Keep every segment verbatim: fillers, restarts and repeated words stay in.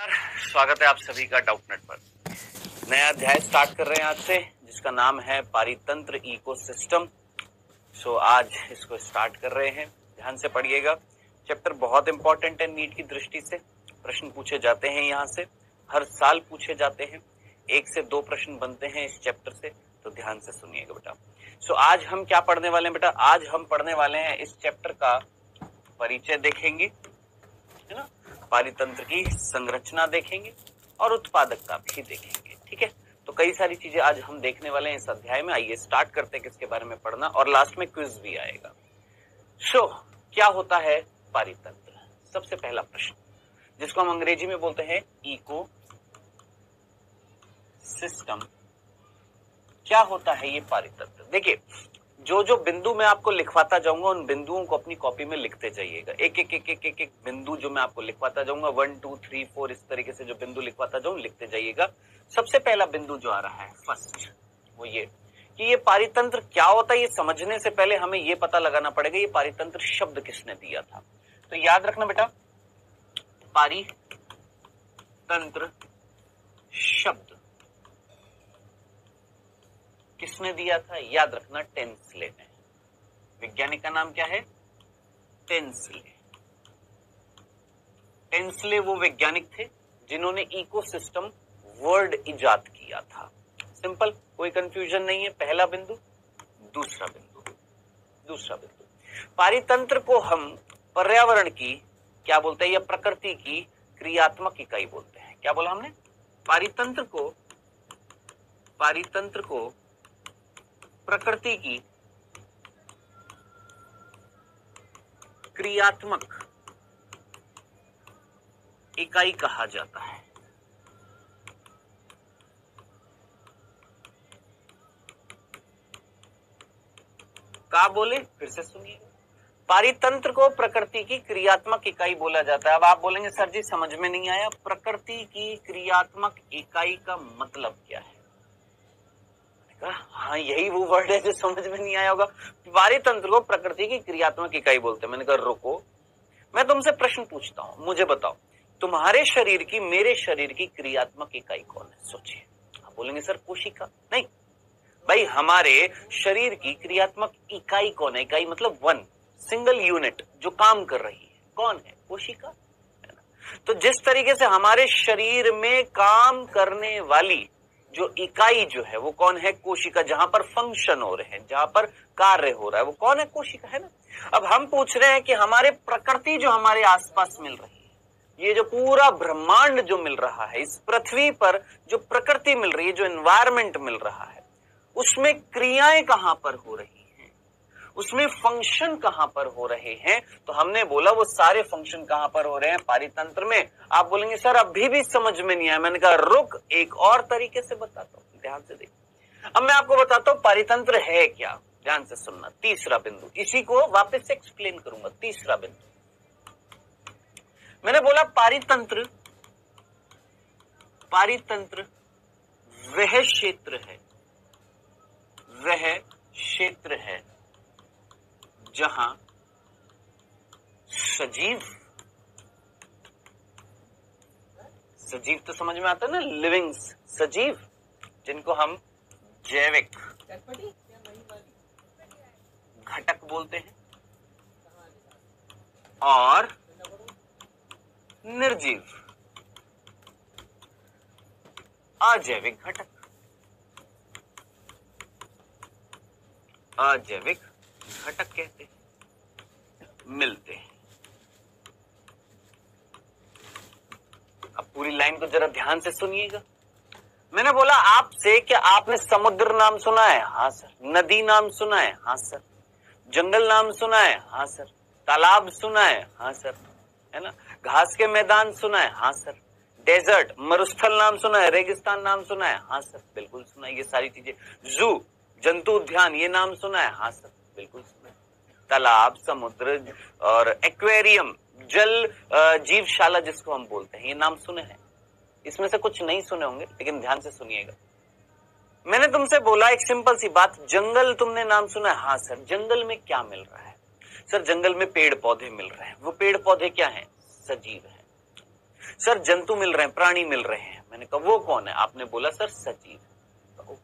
स्वागत है आप सभी का डाउटनेट पर। नया अध्याय स्टार्ट कर रहे हैं आज से, जिसका नाम है पारितंत्र इकोसिस्टम। सो आज इसको स्टार्ट कर रहे हैं, ध्यान से पढ़िएगा। चैप्टर बहुत इंपॉर्टेंट है नीट की दृष्टि से। प्रश्न पूछे जाते हैं यहाँ से, हर साल पूछे जाते हैं। एक से दो प्रश्न बनते हैं इस चैप्टर से, तो ध्यान से सुनिएगा बेटा। सो आज हम क्या पढ़ने वाले हैं बेटा? आज हम पढ़ने वाले हैं इस चैप्टर का परिचय देखेंगे, है ना, पारितंत्र की संरचना देखेंगे और उत्पादकता भी देखेंगे। ठीक है, तो कई सारी चीजें आज हम देखने वाले हैं इस अध्याय में। आइए स्टार्ट करते हैं किसके बारे में पढ़ना, और लास्ट में क्विज भी आएगा। सो so, क्या होता है पारितंत्र? सबसे पहला प्रश्न, जिसको हम अंग्रेजी में बोलते हैं इको सिस्टम, क्या होता है ये पारितंत्र? देखिए, जो जो बिंदु मैं आपको लिखवाता जाऊंगा उन बिंदुओं को अपनी कॉपी में लिखते जाइएगा। एक एक एक एक एक एक बिंदु जो मैं आपको लिखवाता जाऊंगा, वन टू थ्री फोर, इस तरीके से जो बिंदु लिखवाता जाऊं लिखते जाइएगा। सबसे पहला बिंदु जो आ रहा है फर्स्ट, वो ये कि ये पारितंत्र क्या होता है। ये समझने से पहले हमें ये पता लगाना पड़ेगा ये पारितंत्र शब्द किसने दिया था। तो याद रखना बेटा, पारितंत्र शब्द किसने दिया था? याद रखना, टेंसले ने। वैज्ञानिक का नाम क्या है? टेंसले। टेंसले वो वैज्ञानिक थे जिन्होंने इकोसिस्टम वर्ड इजाद किया था। सिंपल, कोई कंफ्यूजन नहीं है। पहला बिंदु। दूसरा बिंदु, दूसरा बिंदु पारितंत्र को हम पर्यावरण की क्या बोलते हैं, या प्रकृति की क्रियात्मक इकाई बोलते हैं। क्या बोला हमने? पारितंत्र को पारितंत्र को प्रकृति की क्रियात्मक इकाई कहा जाता है। क्या बोले? फिर से सुनिएगा। पारितंत्र को प्रकृति की क्रियात्मक इकाई बोला जाता है। अब आप बोलेंगे सर जी समझ में नहीं आया, प्रकृति की क्रियात्मक इकाई का मतलब क्या है? हाँ, यही वो वर्ड है जो समझ में नहीं आया होगा। पारितंत्र को प्रकृति की क्रियात्मक इकाई बोलते हैं। मैंने कहा रुको, मैं तुमसे प्रश्न पूछता हूं, मुझे बताओ तुम्हारे शरीर की, मेरे शरीर की क्रियात्मक इकाई कौन है? सोचिए। आप बोलेंगे सर कोशिका। नहीं भाई, हमारे शरीर की क्रियात्मक इकाई कौन है? इकाई मतलब वन, सिंगल यूनिट जो काम कर रही है, कौन है? कोशिका, है ना। तो जिस तरीके से हमारे शरीर में काम करने वाली जो इकाई जो है वो कौन है? कोशिका। जहां पर फंक्शन हो रहे हैं, जहां पर कार्य हो रहा है, वो कौन है? कोशिका, है ना। अब हम पूछ रहे हैं कि हमारे प्रकृति जो हमारे आसपास मिल रही है, ये जो पूरा ब्रह्मांड जो मिल रहा है, इस पृथ्वी पर जो प्रकृति मिल रही है, जो एनवायरमेंट मिल रहा है, उसमें क्रियाएं कहां पर हो रही हैं, उसमें फंक्शन कहां पर हो रहे हैं? तो हमने बोला वो सारे फंक्शन कहां पर हो रहे हैं? पारितंत्र में। आप बोलेंगे सर अभी भी समझ में नहीं आया। मैंने कहा रुक, एक और तरीके से बताता हूं, ध्यान से देखिए। अब मैं आपको बताता हूं पारितंत्र है क्या, ध्यान से सुनना। तीसरा बिंदु, इसी को वापस से एक्सप्लेन करूंगा। तीसरा बिंदु, मैंने बोला पारितंत्र पारितंत्र वह क्षेत्र है, वह क्षेत्र है जहां सजीव, सजीव तो समझ में आता है ना, लिविंग्स, सजीव, जिनको हम जैविक घटक बोलते हैं, और निर्जीव अजैविक घटक, अजैविक घटक कहते हैं, मिलते हैं। अब पूरी लाइन को जरा ध्यान से सुनिएगा। मैंने बोला आपसे कि आपने समुद्र नाम सुना है? हाँ सर। नदी नाम सुना है? हाँ सर। जंगल नाम सुना है? हाँ सर। तालाब सुना है? हाँ सर, है ना। घास के मैदान सुना है? हाँ सर। डेजर्ट, मरुस्थल नाम सुना है? रेगिस्तान नाम सुना है? हाँ सर, बिल्कुल सुना है। ये सारी चीजें। जू, जंतु उद्यान, ये नाम सुना है? हाँ सर, बिल्कुल सुना है। तालाब, समुद्र और एक्वेरियम, जल जीवशाला जिसको हम बोलते हैं, ये नाम सुने हैं। इसमें से कुछ नहीं सुने होंगे, लेकिन ध्यान से सुनिएगा। मैंने तुमसे बोला एक सिंपल सी बात, जंगल तुमने नाम सुना है? हाँ सर। जंगल में क्या मिल रहा है? सर जंगल में पेड़ पौधे मिल रहे हैं। वो पेड़ पौधे क्या हैं? सजीव हैं। सर जंतु मिल रहे हैं, प्राणी मिल रहे हैं। मैंने कहा वो कौन है? आपने बोला सर सजीव। तो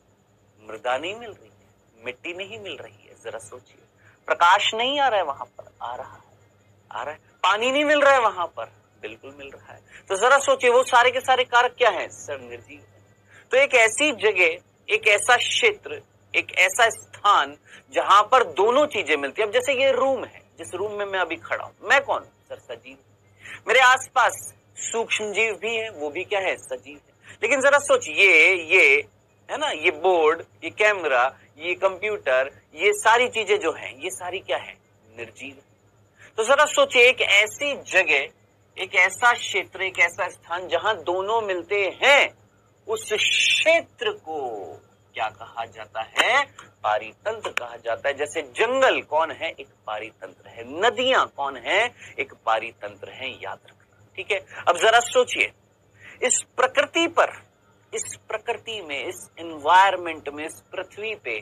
मृदा नहीं मिल रही है, मिट्टी नहीं मिल रही है, जरा सोचिए। प्रकाश नहीं आ रहा है वहां पर, आ रहा है, आ रहा है। पानी नहीं मिल रहा है वहां पर, बिल्कुल मिल रहा है। तो जरा सोचिए वो सारे के सारे कारक क्या हैं? सर निर्जीव है। तो एक ऐसी जगह, एक ऐसा क्षेत्र, एक ऐसा स्थान जहां पर दोनों चीजें मिलती है। अब जैसे ये रूम है, जिस रूम में मैं अभी खड़ा हूं, मैं कौन? सर सजीव। मेरे आसपास सूक्ष्म जीव भी है, वो भी क्या है? सजीव है। लेकिन जरा सोचिए, ये है ना, ये बोर्ड, ये कैमरा, ये कंप्यूटर, ये सारी चीजें जो हैं, ये सारी क्या है? निर्जीव है। तो जरा सोचिए एक ऐसी जगह, एक ऐसा क्षेत्र, एक ऐसा स्थान जहां दोनों मिलते हैं, उस क्षेत्र को क्या कहा जाता है? पारितंत्र कहा जाता है। जैसे जंगल कौन है? एक पारितंत्र है। नदियां कौन है? एक पारितंत्र है, याद रखना, ठीक है। अब जरा सोचिए, इस प्रकृति पर, इस प्रकृति में, इस एनवायरमेंट में, इस पृथ्वी पे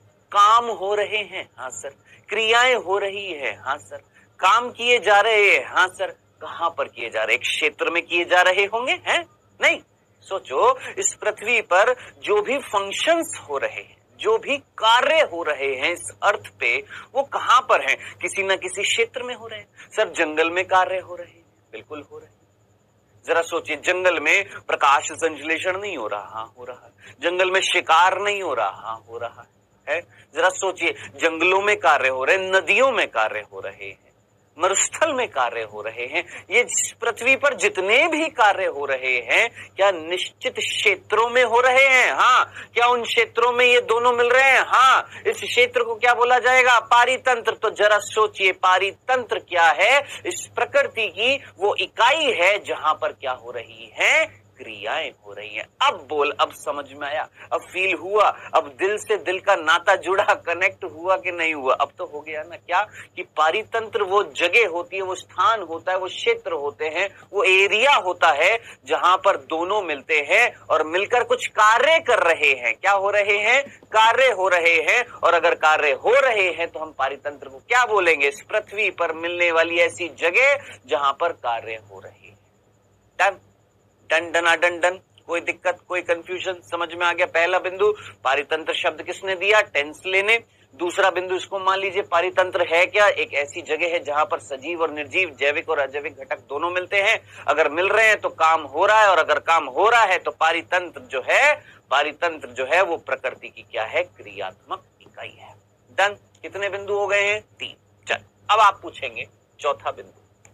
काम हो रहे हैं, हाँ सर। क्रियाएं हो रही है, हाँ सर। काम किए जा रहे हैं, हाँ सर। कहां पर किए जा रहे? एक क्षेत्र में किए जा रहे होंगे, हैं? नहीं। सोचो, इस पृथ्वी पर जो भी फंक्शंस हो रहे हैं, जो भी कार्य हो रहे हैं इस अर्थ पे, वो कहां पर हैं? किसी न किसी क्षेत्र में हो रहे हैं। सर जंगल में कार्य हो रहे हैं, बिल्कुल हो रहे हैं। जरा सोचिए, जंगल में प्रकाश संश्लेषण नहीं हो रहा? हाँ हो रहा है। जंगल में शिकार नहीं हो रहा? हाँ हो रहा है। जरा सोचिए, जंगलों में कार्य हो रहे हैं, नदियों में कार्य हो रहे हैं, मरुस्थल में कार्य हो रहे हैं। ये पृथ्वी पर जितने भी कार्य हो रहे हैं, क्या निश्चित क्षेत्रों में हो रहे हैं? हाँ। क्या उन क्षेत्रों में ये दोनों मिल रहे हैं? हाँ। इस क्षेत्र को क्या बोला जाएगा? पारितंत्र। तो जरा सोचिए, पारितंत्र क्या है? इस प्रकृति की वो इकाई है जहां पर क्या हो रही है? क्रियाएं हो रही हैं। अब बोल, अब समझ में आया, अब फील हुआ, अब दिल से दिल का नाता जुड़ा, कनेक्ट हुआ कि नहीं हुआ? अब तो हो गया ना। क्या कि पारितंत्र वो जगह होती है, वो स्थान होता है, वो क्षेत्र होते हैं, वो एरिया होता है जहां पर दोनों मिलते हैं और मिलकर कुछ कार्य कर रहे हैं। क्या हो रहे हैं? कार्य हो रहे हैं। और अगर कार्य हो रहे हैं तो हम पारितंत्र को क्या बोलेंगे? इस पृथ्वी पर मिलने वाली ऐसी जगह जहां पर कार्य हो रहे हैं। Done done done done done. कोई दिक्कत, कोई कंफ्यूजन? समझ में आ गया? पहला बिंदु, पारितंत्र शब्द किसने दिया? टेंस लेने। दूसरा बिंदु, इसको मान लीजिए पारितंत्र है क्या? एक ऐसी जगह है जहां पर सजीव और निर्जीव, जैविक और अजैविक घटक दोनों मिलते हैं। अगर मिल रहे हैं तो काम हो रहा है, और अगर काम हो रहा है तो पारितंत्र जो है, पारितंत्र जो है वो प्रकृति की क्या है? क्रियात्मक इकाई है। डन। कितने बिंदु हो गए हैं? तीन। चल, अब आप पूछेंगे चौथा बिंदु,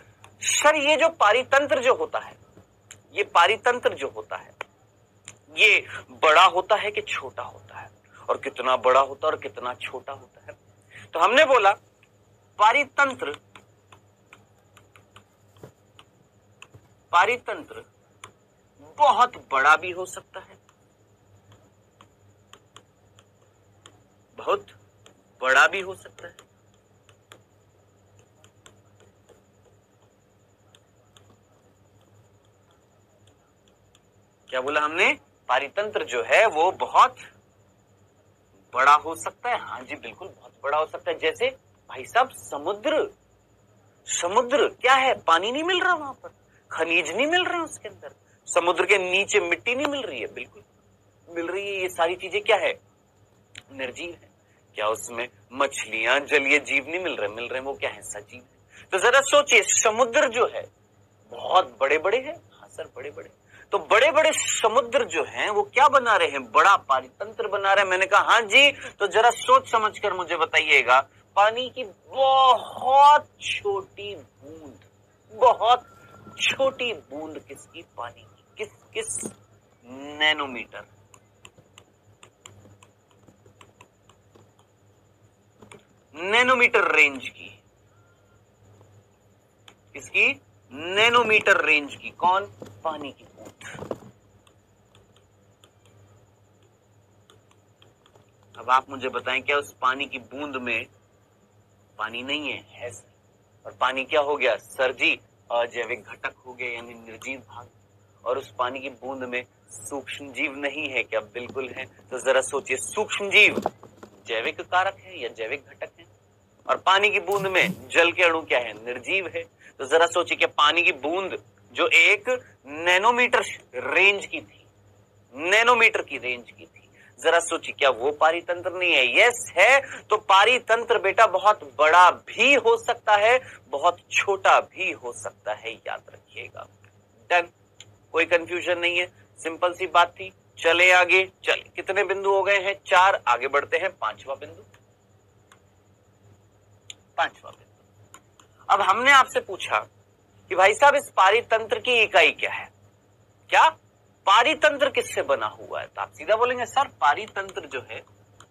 सर ये जो पारितंत्र जो होता है, ये पारितंत्र जो होता है, ये बड़ा होता है कि छोटा होता है? और कितना बड़ा होता है और कितना छोटा होता है? तो हमने बोला पारितंत्र, पारितंत्र बहुत बड़ा भी हो सकता है, बहुत बड़ा भी हो सकता है, क्या बोला हमने? पारितंत्र जो है वो बहुत बड़ा हो सकता है। हाँ जी बिल्कुल, बहुत बड़ा हो सकता है। जैसे भाई साहब समुद्र, समुद्र क्या है? पानी नहीं मिल रहा वहां पर, खनिज नहीं मिल रहे उसके अंदर, समुद्र के नीचे मिट्टी नहीं मिल रही है, बिल्कुल मिल रही है। ये सारी चीजें क्या है? निर्जीव है। क्या उसमें मछलियां, जलीय जीव नहीं मिल रहे? मिल रहे हैं, वो क्या है? सजीव है। तो जरा सोचिए, समुद्र जो है बहुत बड़े बड़े हैं। हाँ सर बड़े बड़े। तो बड़े बड़े समुद्र जो हैं वो क्या बना रहे हैं? बड़ा पारितंत्र बना रहे हैं। मैंने कहा हाँ जी। तो जरा सोच समझकर मुझे बताइएगा, पानी की बहुत छोटी बूंद, बहुत छोटी बूंद किसकी? पानी की। किस किस नैनोमीटर, नैनोमीटर रेंज की, किसकी? नैनोमीटर रेंज की। कौन? पानी की बूंद। अब आप मुझे बताएं, क्या उस पानी की बूंद में पानी नहीं है? है सर। और पानी क्या हो गया सर जी? अजैविक घटक हो गए, यानी निर्जीव भाग। और उस पानी की बूंद में सूक्ष्म जीव नहीं है क्या? बिल्कुल है। तो जरा सोचिए, सूक्ष्म जीव जैविक कारक है या जैविक घटक है? और पानी की बूंद में जल के अणु क्या है? निर्जीव है। तो जरा सोचिए कि पानी की बूंद जो एक नैनोमीटर रेंज की थी, नैनोमीटर की रेंज की थी। जरा सोचिए, क्या वो पारीतंत्र नहीं है? यस है। तो पारीतंत्र बेटा बहुत बड़ा भी हो सकता है, बहुत छोटा भी हो सकता है, याद रखिएगा। डन, कोई कंफ्यूजन नहीं है, सिंपल सी बात थी। चले आगे, चले, कितने बिंदु हो गए हैं? चार। आगे बढ़ते हैं, पांचवा बिंदु, पांचवा बिंदु। अब हमने आपसे पूछा कि भाई साहब इस पारीतंत्र की इकाई क्या है? क्या पारीतंत्र किससे बना हुआ है? तो आप सीधा बोलेंगे सर पारीतंत्र जो है,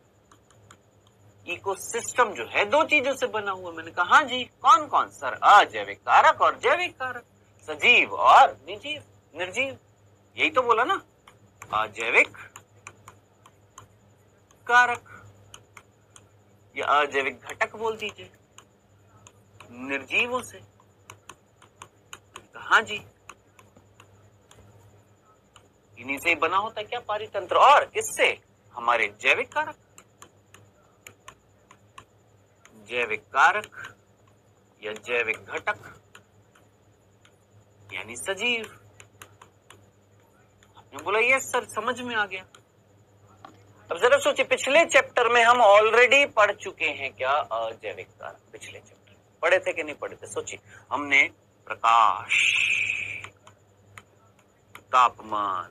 इकोसिस्टम जो है, दो चीजों से बना हुआ। मैंने कहा हाँ जी, कौन कौन? सर अजैविक कारक और जैविक कारक, सजीव और निर्जीव निर्जीव यही तो बोला ना, अजैविक कारक या अजैविक घटक बोल दीजिए निर्जीवों से। हाँ जी, इन्हीं से बना होता है क्या पारीतंत्र? और किससे? हमारे जैविक कारक, जैविक कारक या जैविक घटक यानी सजीव। आपने बोला ये सर समझ में आ गया। अब जरा सोचिए, पिछले चैप्टर में हम ऑलरेडी पढ़ चुके हैं क्या अजैविक कारक? पिछले चैप्टर पढ़े थे कि नहीं पढ़े थे? सोचिए, हमने प्रकाश, तापमान,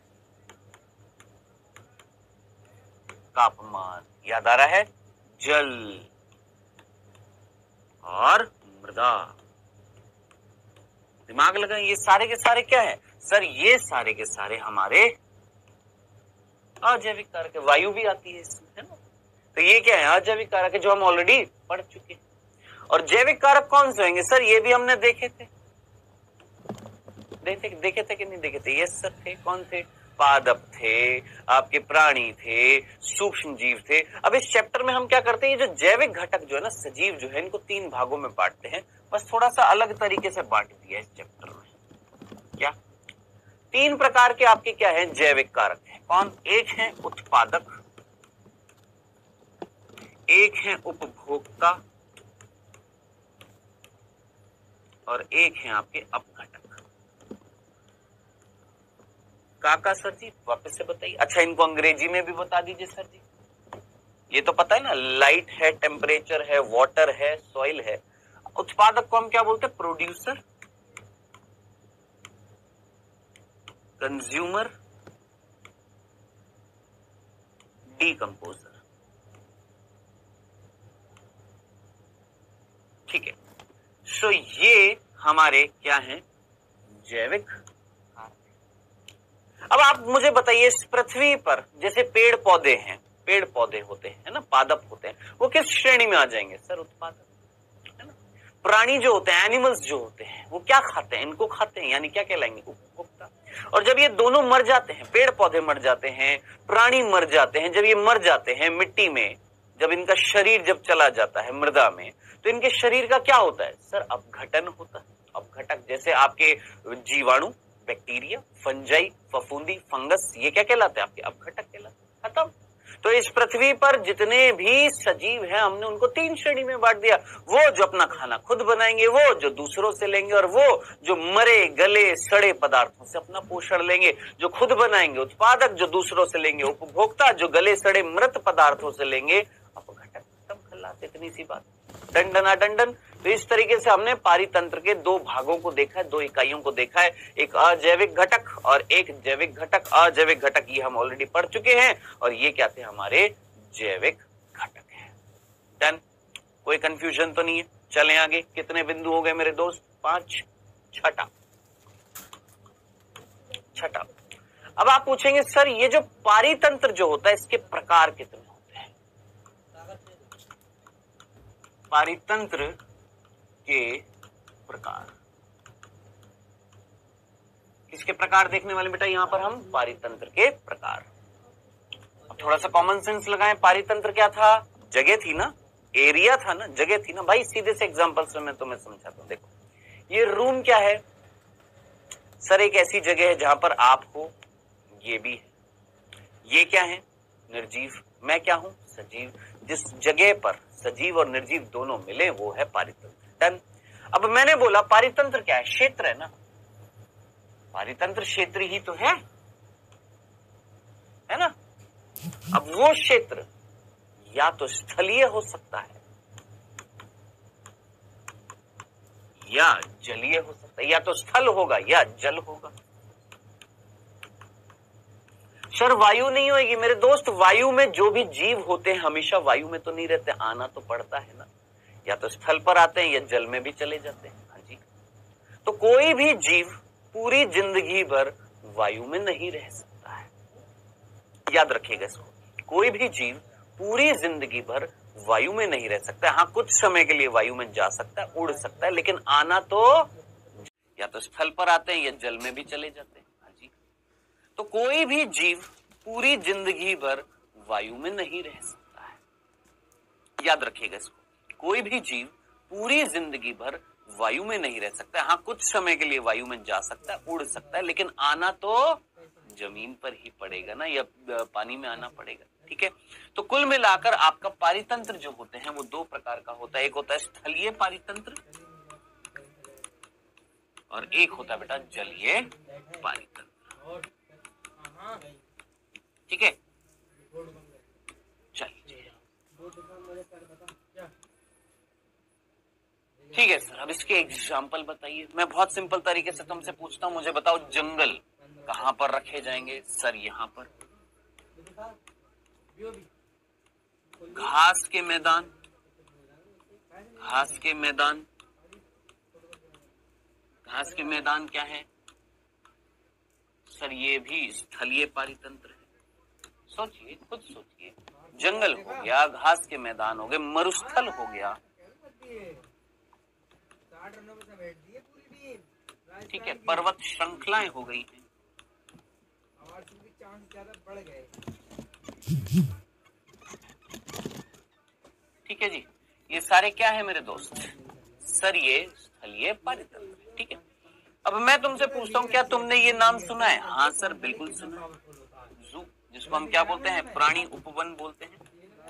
तापमान याद आ रहा है, जल और मृदा। दिमाग लगाएं, ये सारे के सारे क्या है सर? ये सारे के सारे हमारे अजैविक कारक है। वायु भी आती है इसमें, है ना? तो ये क्या है? अजैविक कारक है, जो हम ऑलरेडी पढ़ चुके हैं। और जैविक कारक कौन से होंगे सर? ये भी हमने देखे थे, देखे देखे थे कि नहीं देखे थे? यस सर थे। कौन थे? पादप थे, आपके प्राणी थे, सूक्ष्म जीव थे। अब इस चैप्टर में हम क्या करते हैं, ये जो जैविक घटक जो है ना, सजीव जो है, इनको तीन भागों में बांटते हैं। बस थोड़ा सा अलग तरीके से बांट दिया इस चैप्टर में। क्या तीन प्रकार के आपके क्या है? जैविक कारक है। कौन? एक है उत्पादक, एक है उपभोक्ता और एक है आपके अपघटक। काका सर जी वापस से बताइए। अच्छा, इनको अंग्रेजी में भी बता दीजिए सर जी। ये तो पता है ना, लाइट है, टेम्परेचर है, वाटर है, सॉइल है। उत्पादक को हम क्या बोलते हैं? Producer, consumer, decomposer. ठीक है, सो ये हमारे क्या हैं? जैविक। अब आप मुझे बताइए, इस पृथ्वी पर जैसे पेड़ पौधे हैं, पेड़ पौधे होते हैं, है ना, पादप होते हैं, वो किस श्रेणी में आ जाएंगे सर? उत्पादक, है ना। प्राणी जो होते हैं, एनिमल्स जो होते हैं, वो क्या खाते हैं? इनको खाते हैं, यानी क्या कहलाएंगे? उपभोक्ता। और जब ये दोनों मर जाते हैं, पेड़ पौधे मर जाते हैं, प्राणी मर जाते हैं, जब ये मर जाते हैं मिट्टी में, जब इनका शरीर जब चला जाता है मृदा में, तो इनके शरीर का क्या होता है सर? अपघटन होता है। अपघटक जैसे आपके जीवाणु, बैक्टीरिया, फंजाई, फफूंदी, फंगस, ये क्या कहलाते हैं? आपके अपघटक कहलाते। खत्म। तो इस पृथ्वी पर जितने भी सजीव हैं, हमने उनको तीन श्रेणी में बांट दिया। वो जो अपना खाना खुद बनाएंगे, वो जो दूसरों से लेंगे, और वो जो मरे गले सड़े पदार्थों से अपना पोषण लेंगे। जो खुद बनाएंगे उत्पादक, जो दूसरों से लेंगे उपभोक्ता, जो गले सड़े मृत पदार्थों से लेंगे अपघटक। खत्म, खल्लास, इतनी सी बात। दंडना दंडन। तो इस तरीके से हमने पारीतंत्र के दो भागों को देखा है, दो इकाइयों को देखा है, एक अजैविक घटक और एक जैविक घटक। अजैविक घटक ये हम ऑलरेडी पढ़ चुके हैं, और ये क्या थे? हमारे जैविक घटक है। डन, कोई कंफ्यूजन तो नहीं है? चलें आगे। कितने बिंदु हो गए मेरे दोस्त? पांच। छठा, छठा। अब आप पूछेंगे सर ये जो पारीतंत्र जो होता है, इसके प्रकार कितने होते हैं? पारीतंत्र के प्रकार, किसके प्रकार देखने वाले बेटा? यहां पर हम पारीतंत्र के प्रकार। अब थोड़ा सा कॉमन सेंस लगाएं। पारीतंत्र क्या था? जगह थी ना, एरिया था ना, जगह थी ना भाई। सीधे से एग्जांपल से मैं तुम्हें समझाता हूं। देखो, ये रूम क्या है सर? एक ऐसी जगह है जहां पर आप हो, ये भी है। ये क्या है? निर्जीव। मैं क्या हूं? सजीव। जिस जगह पर सजीव और निर्जीव दोनों मिले, वो है पारीतंत्र। डन। अब मैंने बोला पारीतंत्र क्या है? क्षेत्र है ना। पारितंत्र क्षेत्र ही तो है है ना। अब वो क्षेत्र या तो स्थलीय हो सकता है या जलीय हो सकता है, या तो स्थल होगा या जल होगा। सर वायु नहीं होगी मेरे दोस्त, वायु में जो भी जीव होते हैं हमेशा वायु में तो नहीं रहते, आना तो पड़ता है ना, या तो स्थल पर आते हैं या जल में भी चले जाते हैं। हाँ जी, तो कोई भी जीव पूरी जिंदगी भर वायु में नहीं रह सकता है, याद रखिएगा इसको। कोई भी जीव पूरी जिंदगी भर वायु में नहीं रह सकता। हाँ, कुछ समय के लिए वायु में जा सकता है, उड़ सकता है, लेकिन आना तो या तो स्थल पर आते हैं या जल में भी चले जाते हैं। हाँ जी, तो कोई भी जीव पूरी जिंदगी भर वायु में नहीं रह सकता है, याद रखिएगा इसको। कोई भी जीव पूरी जिंदगी भर वायु में नहीं रह सकता। हाँ, कुछ समय के लिए वायु में जा सकता है, उड़ सकता है, लेकिन आना तो जमीन पर ही पड़ेगा ना, या पानी में आना पड़ेगा। ठीक है, तो कुल मिलाकर आपका पारितंत्र जो होते हैं वो दो प्रकार का होता है। एक होता है स्थलीय पारितंत्र और एक होता है बेटा जलीय पारितंत्र। ठीक है, चलिए ठीक है सर, अब इसके एग्जाम्पल बताइए। मैं बहुत सिंपल तरीके से तुमसे पूछता हूं, मुझे बताओ जंगल कहां पर रखे जाएंगे? सर यहां पर। घास के मैदान, घास के मैदान, घास के मैदान क्या है सर? ये भी स्थलीय पारितंत्र है। सोचिए, खुद सोचिए। जंगल हो गया, घास के मैदान हो गए, मरुस्थल हो गया, ठीक है, पर्वत श्रृंखलाएं हो गई हैं। ठीक है जी, ये सारे क्या है मेरे दोस्त? सर ये स्थलीय पारितंत्र। ठीक है, अब मैं तुमसे पूछता हूँ, क्या तुमने ये नाम सुना है? हाँ सर बिल्कुल सुना है। जू, जिसको हम क्या बोलते हैं? प्राणी उपवन बोलते हैं।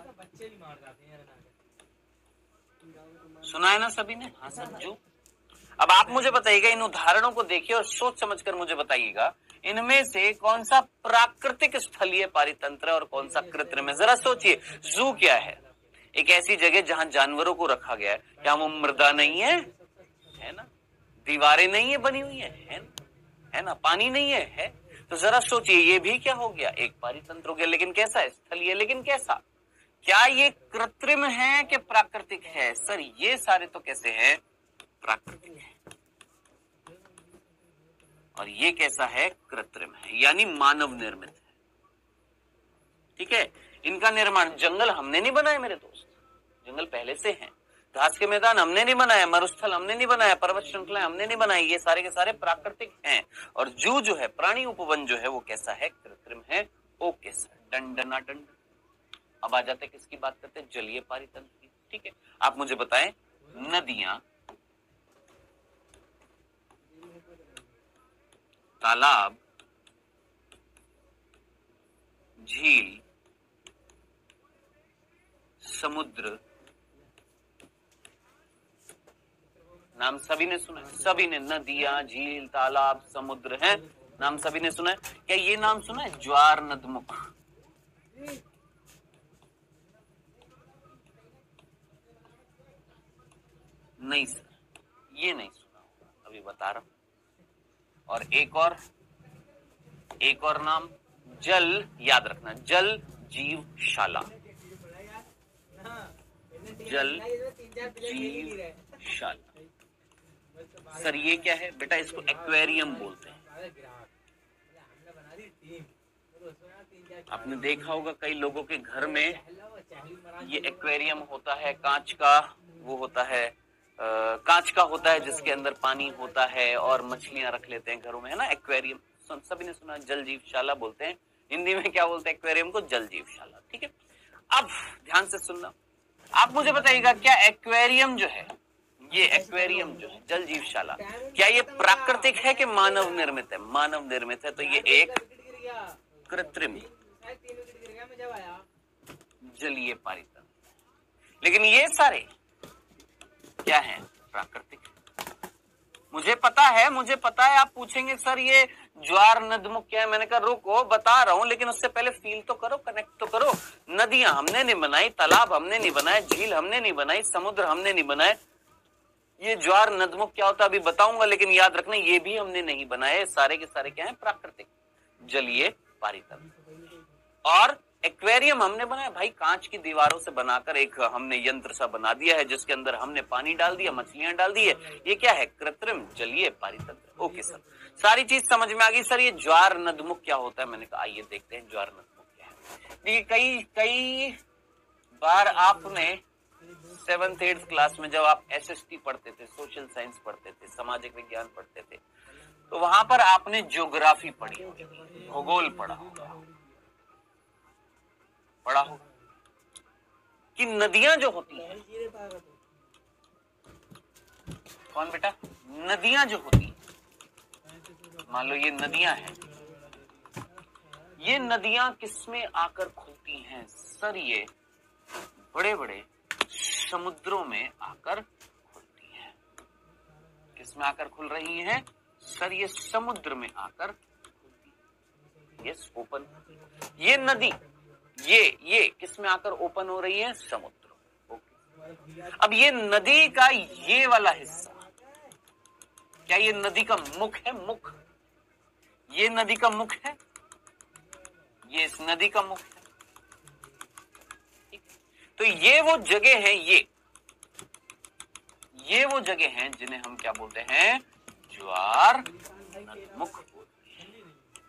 सुना है ना सभी ने? हाँ सर, जू। अब आप मुझे बताइएगा, इन उदाहरणों को देखिए और सोच समझकर मुझे बताइएगा, इनमें से कौन सा प्राकृतिक स्थलीय पारितंत्र है और कौन सा कृत्रिम है? जरा सोचिए। जू क्या है? एक ऐसी जगह जहां जानवरों को रखा गया है। क्या वो मृदा नहीं है? है ना। दीवारें नहीं है बनी हुई है, है ना, है ना। पानी नहीं है, है। तो जरा सोचिए, ये भी क्या हो गया? एक पारितंत्र हो गया, लेकिन कैसा है? स्थलीय। लेकिन कैसा? क्या ये कृत्रिम है कि प्राकृतिक है? सर ये सारे तो कैसे हैं? प्राकृतिक है। और ये कैसा है? कृत्रिम है, यानी मानव निर्मित है। ठीक है, इनका निर्माण, जंगल हमने नहीं बनाए मेरे दोस्त, जंगल पहले से हैं। घास के मैदान हमने नहीं बनाया, मरुस्थल हमने नहीं बनाया, पर्वत श्रृंखलाएं हमने नहीं बनाई, ये सारे के सारे प्राकृतिक हैं। और जू जो है, प्राणी उपवन जो है, वो कैसा है? कृत्रिम है। ओके सर, डंडना डंड। अब आ जाते किसकी बात करते हैं? जलीय पारितंत्र की। ठीक है, आप मुझे बताएं, नदियां, तालाब, झील, समुद्र, नाम सभी ने सुना है? सभी ने। नदियां, झील, तालाब, समुद्र है, नाम सभी ने सुना है। क्या ये नाम सुना है? ज्वार नदमुख। नहीं सर, ये नहीं सुना होगा, अभी बता रहा हूं। और एक और, एक और नाम, जल, याद रखना, जल जीवशाला। जल जीवशाला। सर ये क्या है? बेटा इसको एक्वेरियम बोलते हैं। आपने देखा होगा कई लोगों के घर में ये एक्वेरियम होता है, कांच का वो होता है, आ, कांच का होता है जिसके अंदर पानी होता है और मछलियां रख लेते हैं घरों में, है ना, एक्वेरियम। सभी ने सुना, जल जीवशाला बोलते हैं। हिंदी में क्या बोलते हैं एक्वेरियम को? जल जीवशाला। ठीक है, अब ध्यान से सुनना, आप मुझे बताइएगा, क्या एक्वेरियम जो है, ये एक्वेरियम जो है, जल जीवशाला, क्या ये प्राकृतिक है कि मानव निर्मित है? मानव निर्मित है, तो ये एक कृत्रिम जलीय पारितंत्र। लेकिन ये सारे क्या है? प्राकृतिक। मुझे पता है, मुझे पता है। आप पूछेंगे सर ये ज्वार नदमुख क्या है, मैंने कहा रुको बता रहा हूं, लेकिन उससे पहले फील तो करो, कनेक्ट तो करो। नदियां हमने नहीं बनाई, तालाब हमने नहीं बनाए, झील हमने नहीं बनाई, समुद्र हमने नहीं बनाए। ये ज्वार नदमुख क्या होता है अभी बताऊंगा, लेकिन याद रखना ये भी हमने नहीं बनाए। सारे के सारे क्या है, प्राकृतिक जलीय पारितंत्र। और एक्वेरियम हमने बनाया भाई, कांच की दीवारों से बनाकर एक हमने यंत्र सा बना दिया है, जिसके अंदर हमने पानी डाल दिया, मछलियां डाल दी है। ये क्या है, कृत्रिम जलीय पारितंत्र। ओके सर, सारी चीज समझ में आ गई। सर ये ज्वार नदमुख क्या होता है, मैंने कहा आइए देखते हैं ज्वार नदमुख क्या है। देखिए कई कई बार आपने सेवंथ एट्थ क्लास में जब आप एस एस टी पढ़ते थे, सोशल साइंस पढ़ते थे, सामाजिक विज्ञान पढ़ते थे, तो वहां पर आपने ज्योग्राफी पढ़ी होगी, भूगोल पढ़ा होगा, पढ़ा होगा कि नदियां जो होती हैं, कौन बेटा, नदियां जो होती हैं, मान लो ये नदियां हैं, ये नदियां किसमें आकर खुलती हैं सर, ये बड़े बड़े समुद्रों में आकर खुलती हैं। किसमें आकर खुल रही हैं सर, ये समुद्र में आकर खुलती है। Yes, open. ये नदी ये ये किसमें आकर ओपन हो रही है, समुद्र। ओके, अब ये नदी का ये वाला हिस्सा, क्या ये नदी का मुख है, मुख, ये नदी का मुख है, ये इस नदी का मुख है। तो ये वो जगह है, ये ये वो जगह हैं जिन्हें हम क्या बोलते हैं, ज्वार नदमुख बोलते हैं।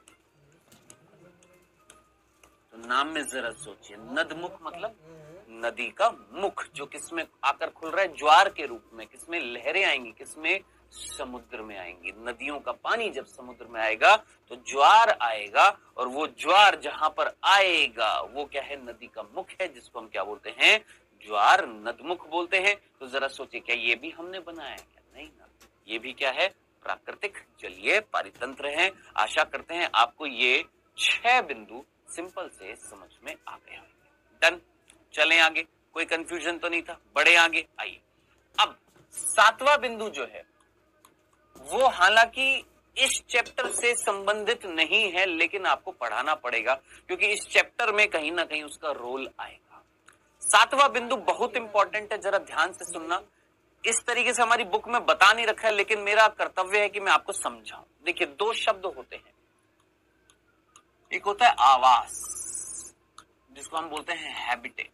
तो नाम में जरा सोचिए, नदमुख मतलब नदी का मुख, जो किसमें आकर खुल रहा है, ज्वार के रूप में। किसमें लहरें आएंगी, किसमें, समुद्र में आएंगी। नदियों का पानी जब समुद्र में आएगा तो ज्वार आएगा, और वो ज्वार जहां पर आएगा वो क्या है, नदी का मुख है, जिसको हम क्या बोलते हैं, ज्वार नदमुख बोलते हैं। तो जरा सोचिए, क्या ये भी हमने बनाया क्या, नहीं ना, ये भी क्या है, प्राकृतिक जलीय पारितंत्र है। आशा करते हैं आपको ये छह बिंदु सिंपल से समझ में आ गए होंगे। डन, चलें आगे, कोई कंफ्यूजन तो नहीं था, बड़े आगे आइए। अब सातवां बिंदु जो है वो हालांकि इस चैप्टर से संबंधित नहीं है, लेकिन आपको पढ़ाना पड़ेगा, क्योंकि इस चैप्टर में कहीं ना कहीं उसका रोल आएगा। सातवां बिंदु बहुत इंपॉर्टेंट है, जरा ध्यान से सुनना। इस तरीके से हमारी बुक में बता नहीं रखा है, लेकिन मेरा कर्तव्य है कि मैं आपको समझाऊं। देखिए, दो शब्द होते हैं, एक होता है आवास, जिसको हम बोलते हैं हैबिटेट।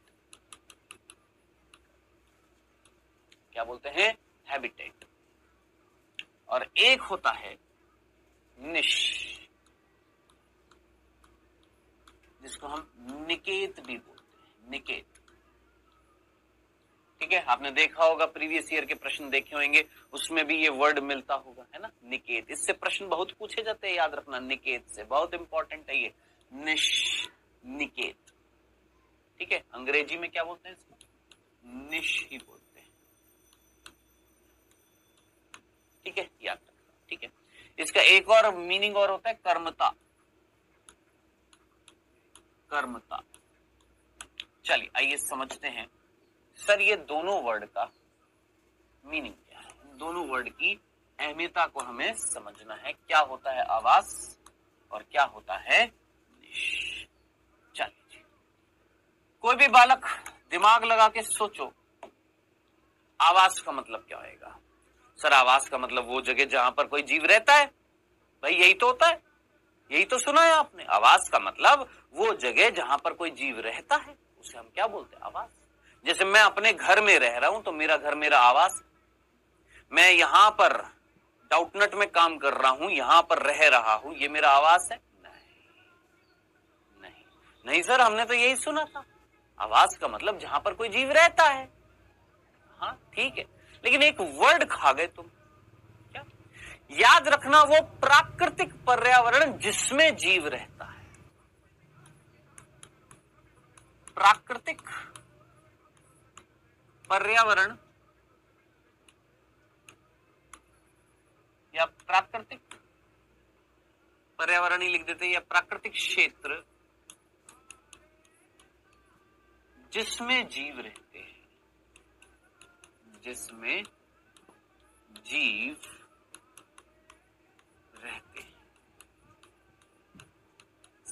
क्या बोलते हैं, हैबिटेट। और एक होता है निश, जिसको हम निकेत भी बोलते हैं, निकेत। ठीक है, आपने देखा होगा, प्रीवियस ईयर के प्रश्न देखे होंगे, उसमें भी ये वर्ड मिलता होगा, है ना, निकेत। इससे प्रश्न बहुत पूछे जाते हैं, याद रखना, निकेत से, बहुत इंपॉर्टेंट है ये, निश, निकेत। ठीक है, अंग्रेजी में क्या बोलते हैं इसको, निश ही बोलते हैं। ठीक है, याद रखना। ठीक है, इसका एक और मीनिंग और होता है कर्मता, कर्मता। चलिए आइए समझते हैं सर, ये दोनों वर्ड का मीनिंग क्या है, दोनों वर्ड की अहमियता को हमें समझना है। क्या होता है आवास और क्या होता है निश। चलिए, कोई भी बालक दिमाग लगा के सोचो, आवास का मतलब क्या होगा। सर आवास का मतलब वो जगह जहां पर कोई जीव रहता है, भाई यही तो होता है, यही तो सुना है आपने। आवास का मतलब वो जगह जहां पर कोई जीव रहता है, उसे हम क्या बोलते हैं, आवास। जैसे मैं अपने घर में रह रहा हूं तो मेरा घर मेरा आवास। मैं यहां पर डाउटनट में काम कर रहा हूं, यहां पर रह रहा हूं, ये मेरा आवास है, नहीं नहीं नहीं सर, हमने तो यही सुना था, आवास का मतलब जहां पर कोई जीव रहता है। हाँ ठीक है, लेकिन एक वर्ड खा गए तुम। क्या याद रखना, वो प्राकृतिक पर्यावरण जिसमें जीव रहता है, प्राकृतिक पर्यावरण या प्राकृतिक पर्यावरण ही लिख देते हैं, या प्राकृतिक क्षेत्र जिसमें जीव रहते हैं, जिसमें जीव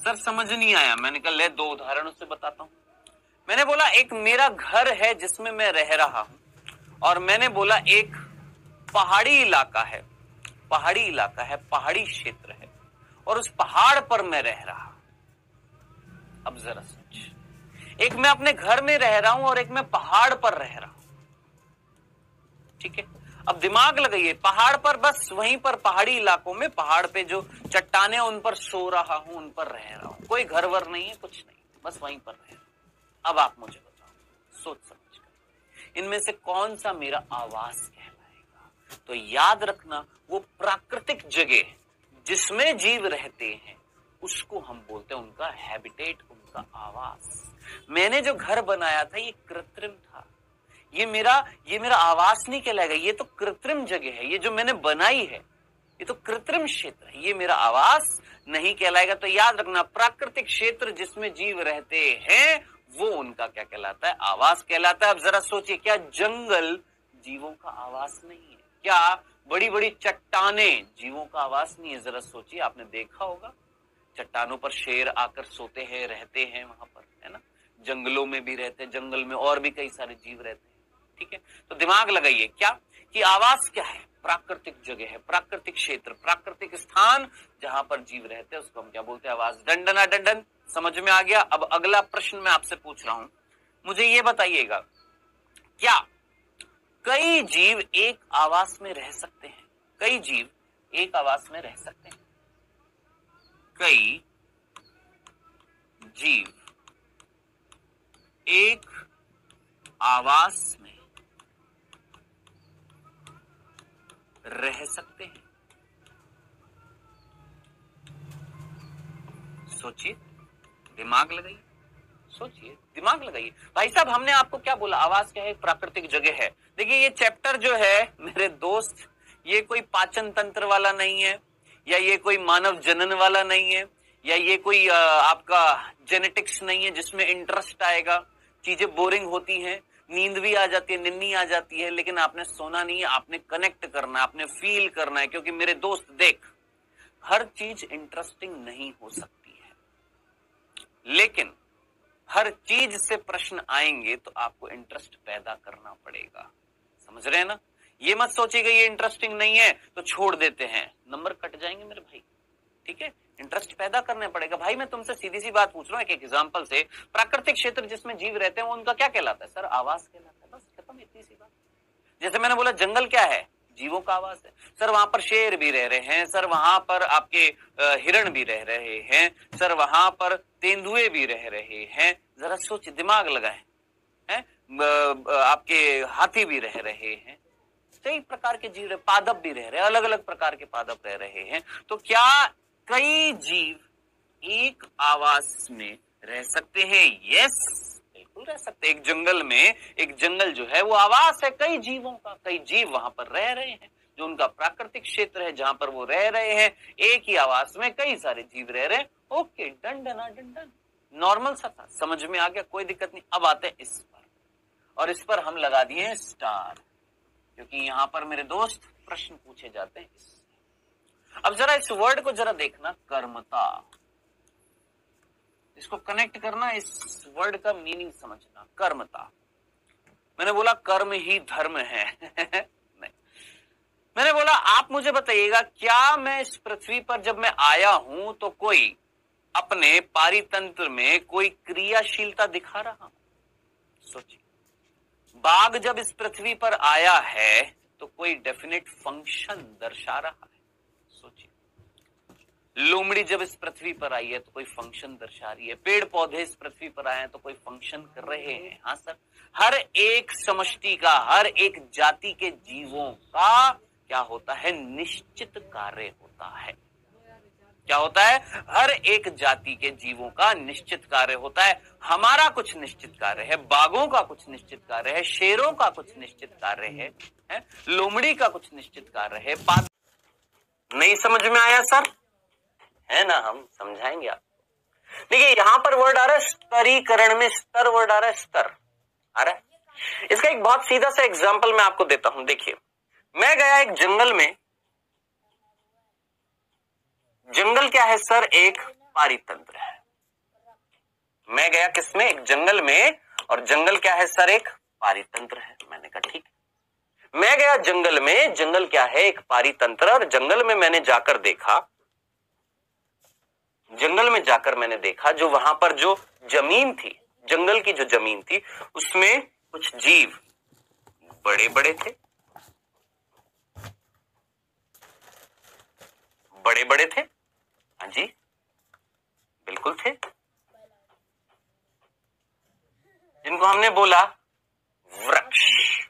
सर समझ नहीं आया। मैंने कहा ले दो उदाहरणों से बताता हूं। मैंने बोला एक मेरा घर है जिसमें मैं रह रहा हूं, और मैंने बोला एक पहाड़ी इलाका है, पहाड़ी इलाका है, पहाड़ी क्षेत्र है, और उस पहाड़ पर मैं रह रहा हूं। अब जरा सोच, एक मैं अपने घर में रह रहा हूं और एक मैं पहाड़ पर रह रहा हूं, ठीक है। अब दिमाग लगाइए, पहाड़ पर बस वहीं पर पहाड़ी इलाकों में, पहाड़ पे जो चट्टाने उन पर सो रहा हूं, उन पर रह रहा हूं, कोई घर वर नहीं है, कुछ नहीं, बस वहीं पर रह रहा हूं। अब आप मुझे बताओ सोच समझ कर, इनमें से कौन सा मेरा आवास कहलाएगा? तो याद रखना, वो प्राकृतिक जगह जिसमें जीव रहते हैं उसको हम बोलते हैं उनका हैबिटेट, उनका आवास। मैंने जो घर बनाया था ये कृत्रिम था, ये मेरा ये मेरा आवास नहीं कहलाएगा, ये तो कृत्रिम जगह है। ये जो मैंने बनाई है ये तो कृत्रिम क्षेत्र है, ये मेरा आवास नहीं कहलाएगा। तो याद रखना, प्राकृतिक क्षेत्र जिसमें जीव रहते हैं वो उनका क्या कहलाता है? आवास कहलाता है। अब जरा सोचिए, क्या जंगल जीवों का आवास नहीं है? क्या बड़ी बड़ी चट्टाने जीवों का आवास नहीं है? जरा सोचिए, आपने देखा होगा चट्टानों पर शेर आकर सोते हैं, रहते हैं वहां पर, है ना। जंगलों में भी रहते हैं, जंगल में और भी कई सारे जीव रहते हैं, ठीक है। तो दिमाग लगाइए, क्या कि आवास क्या है? प्राकृतिक जगह है, प्राकृतिक क्षेत्र, प्राकृतिक स्थान जहां पर जीव रहते हैं उसको हम क्या बोलते हैं? आवास। दंडना दंडन समझ में आ गया। अब अगला प्रश्न मैं आपसे पूछ रहा हूं, मुझे ये बताइएगा, क्या कई जीव एक आवास में रह सकते हैं? कई जीव एक आवास में रह सकते हैं? कई जीव एक आवास में रह सकते हैं? सोचिए, दिमाग लगाइए, सोचिए, दिमाग लगाइए। भाई साहब, हमने आपको क्या बोला? आवास क्या है? प्राकृतिक जगह है। देखिए, ये चैप्टर जो है मेरे दोस्त, ये कोई पाचन तंत्र वाला नहीं है, या ये कोई मानव जनन वाला नहीं है, या ये कोई आ, आपका जेनेटिक्स नहीं है जिसमें इंटरेस्ट आएगा। चीजें बोरिंग होती हैं, नींद भी आ जाती है, निन्नी आ जाती है, लेकिन आपने सोना नहीं है, आपने कनेक्ट करना है, आपने फील करना है। क्योंकि मेरे दोस्त देख, हर चीज इंटरेस्टिंग नहीं हो सकती है, लेकिन हर चीज से प्रश्न आएंगे तो आपको इंटरेस्ट पैदा करना पड़ेगा। समझ रहे हैं ना? ये मत सोचिएगा ये इंटरेस्टिंग नहीं है तो छोड़ देते हैं, नंबर कट जाएंगे मेरे भाई, ठीक है। इंटरेस्ट पैदा करना पड़ेगा। भाई मैं तुमसे सीधी सी बात पूछ रहा हूं एक एग्जांपल से, प्राकृतिक क्षेत्र जिसमें जीव रहते हैं वो उनका क्या कहलाता है? सर आवास कहलाता है, बस खत्म, इतनी सी बात। जैसे मैंने बोला जंगल क्या है? जीवों का आवास है। सर वहां पर शेर भी रह रहे हैं, सर वहां पर आपके हिरण भी रह रहे हैं, सर वहां पर तेंदुए भी रह रहे हैं। जरा सोचिए, दिमाग लगाएं, हैं, आपके हाथी भी रह रहे हैं, कई प्रकार के जीव, पादप भी रह रहे हैं, अलग अलग प्रकार के पादप रह रहे हैं। तो क्या कई जीव एक आवास में रह सकते हैं? यस, बिल्कुल रह सकते हैं। एक जंगल में, एक जंगल जो है वो आवास है कई जीवों का, कई जीव वहां पर रह रहे हैं, जो उनका प्राकृतिक क्षेत्र है जहां पर वो रह रहे हैं। एक ही आवास में कई सारे जीव रह रहे हैं। Okay, done done done done, normal सा था, समझ में आ गया, कोई दिक्कत नहीं। अब आते हैं इस पर, और इस पर हम लगा दिए स्टार, क्योंकि यहां पर मेरे दोस्त प्रश्न पूछे जाते हैं इससे। अब जरा इस वर्ड को जरा देखना, कर्मता, इसको कनेक्ट करना, इस वर्ड का मीनिंग समझना। कर्मता, मैंने बोला कर्म ही धर्म है नहीं, मैंने बोला आप मुझे बताइएगा, क्या मैं इस पृथ्वी पर जब मैं आया हूं तो कोई अपने पारितंत्र में कोई क्रियाशीलता दिखा रहा हूं? सोचिए, बाघ जब इस पृथ्वी पर आया है तो कोई डेफिनेट फंक्शन दर्शा रहा है। सोचिए, लोमड़ी जब इस पृथ्वी पर आई है तो कोई फंक्शन दर्शा रही है, पेड़ पौधे इस पृथ्वी पर आए हैं तो कोई फंक्शन कर रहे हैं। हाँ सर, हर एक समष्टि का, हर एक जाति के जीवों का क्या होता है? निश्चित कार्य होता है। क्या होता है? हर एक जाति के जीवों का निश्चित कार्य होता है। हमारा कुछ निश्चित कार्य है, बाघों का कुछ निश्चित कार्य है, शेरों का कुछ निश्चित कार्य है, है? लोमड़ी का कुछ निश्चित कार्य है। पाद नहीं समझ में आया सर? है ना, हम समझाएंगे आपको। देखिए यहां पर वर्ड आ रहा है स्तरीकरण में, स्तर वर्ड आ रहा है, स्तर आ रहा है। इसका एक बहुत सीधा सा एग्जांपल मैं आपको देता हूं। देखिए, मैं गया एक जंगल में। जंगल क्या है सर? एक पारितंत्र है। मैं गया किसमें, एक जंगल में, और जंगल क्या है सर, एक पारितंत्र है। मैंने कहा ठीक है। मैं गया जंगल में, जंगल क्या है, एक पारितंत्र, और जंगल में मैंने जाकर देखा, जंगल में जाकर मैंने देखा जो वहां पर जो जमीन थी, जंगल की जो जमीन थी, उसमें कुछ जीव बड़े बड़े थे, बड़े बड़े थे, हाँ जी बिल्कुल थे, जिनको हमने बोला वृक्ष।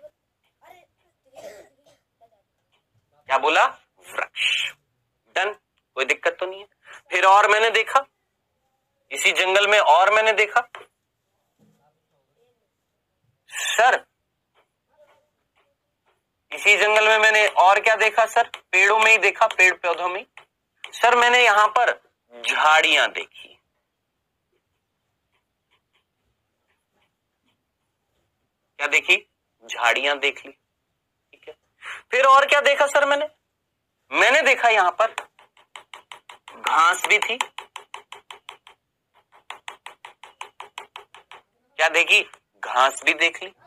क्या बोला, वृक्ष। डन, कोई दिक्कत तो नहीं है। फिर और मैंने देखा इसी जंगल में, और मैंने देखा सर, इसी जंगल में मैंने और क्या देखा सर, पेड़ों में ही देखा, पेड़ पौधों में। सर मैंने यहां पर झाड़ियां देखी, क्या देखी, झाड़ियां देख ली, ठीक है। फिर और क्या देखा सर मैंने, मैंने देखा यहां पर घास भी थी, क्या देखी, घास भी देख ली,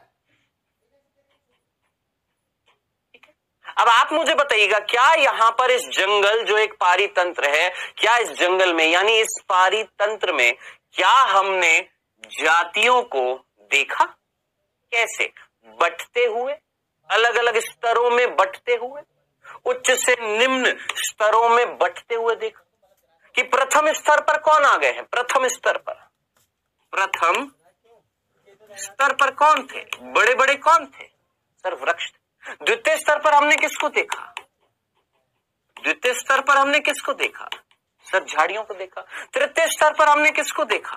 ठीक है। अब आप मुझे बताइएगा, क्या यहां पर इस जंगल जो एक पारितंत्र है, क्या इस जंगल में यानी इस पारितंत्र में क्या हमने जातियों को देखा, कैसे बंटते हुए, अलग अलग स्तरों में बंटते हुए, उच्च से निम्न स्तरों में बंटते हुए देखा कि प्रथम स्तर पर कौन आ गए हैं, प्रथम स्तर पर, प्रथम स्तर पर कौन थे, बड़े बड़े कौन थे सर, वृक्ष। द्वितीय स्तर पर हमने किसको देखा, द्वितीय स्तर पर हमने किसको देखा सर, झाड़ियों को देखा। तृतीय स्तर पर हमने किसको देखा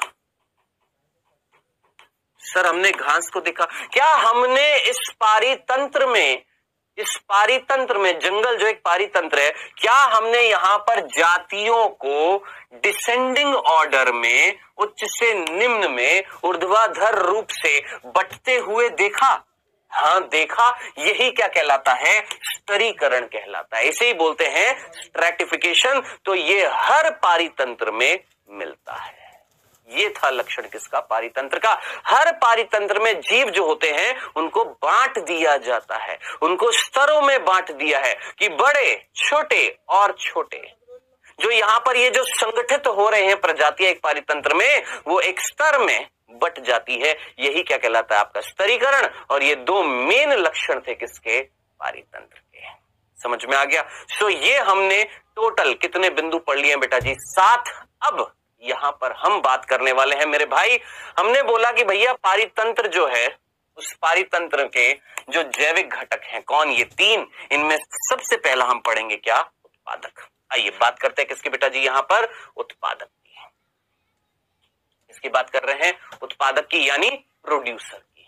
सर, हमने घास को देखा। क्या हमने इस पारितंत्र में, इस पारितंत्र में, जंगल जो एक पारितंत्र है, क्या हमने यहां पर जातियों को डिसेंडिंग ऑर्डर में, उच्च से निम्न में, ऊर्ध्वाधर रूप से बंटते हुए देखा? हाँ देखा। यही क्या कहलाता है, स्तरीकरण कहलाता है। इसे ही बोलते हैं स्ट्रैटिफिकेशन। तो ये हर पारितंत्र में मिलता है। ये था लक्षण किसका, पारितंत्र का। हर पारितंत्र में जीव जो होते हैं उनको बांट दिया जाता है, उनको स्तरों में बांट दिया है कि बड़े, छोटे और छोटे। जो यहां पर ये जो संगठित हो रहे हैं प्रजातियां एक पारितंत्र में, वो एक स्तर में बट जाती है। यही क्या कहलाता है, आपका स्तरीकरण। और ये दो मेन लक्षण थे किसके, पारितंत्र के। समझ में आ गया। सो ये हमने टोटल कितने बिंदु पढ़ लिए बेटा जी, सात। अब यहां पर हम बात करने वाले हैं मेरे भाई, हमने बोला कि भैया पारितंत्र जो है, उस पारितंत्र के जो जैविक घटक हैं कौन, ये तीन। इनमें सबसे पहला हम पढ़ेंगे क्या, उत्पादक। आइए बात करते हैं किसकी बेटा जी, यहां पर उत्पादक की। इसकी बात कर रहे हैं, उत्पादक की, यानी प्रोड्यूसर की।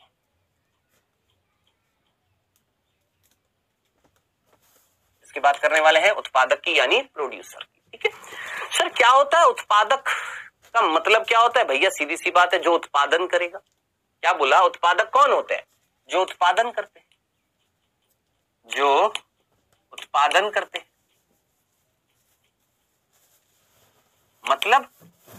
इसकी बात करने वाले हैं उत्पादक की यानी प्रोड्यूसर की। ठीक है सर, क्या होता है उत्पादक का मतलब क्या होता है भैया? सीधी सी बात है, जो उत्पादन करेगा। क्या बोला, उत्पादक कौन होते हैं, जो उत्पादन करते हैं, जो उत्पादन करते हैं। मतलब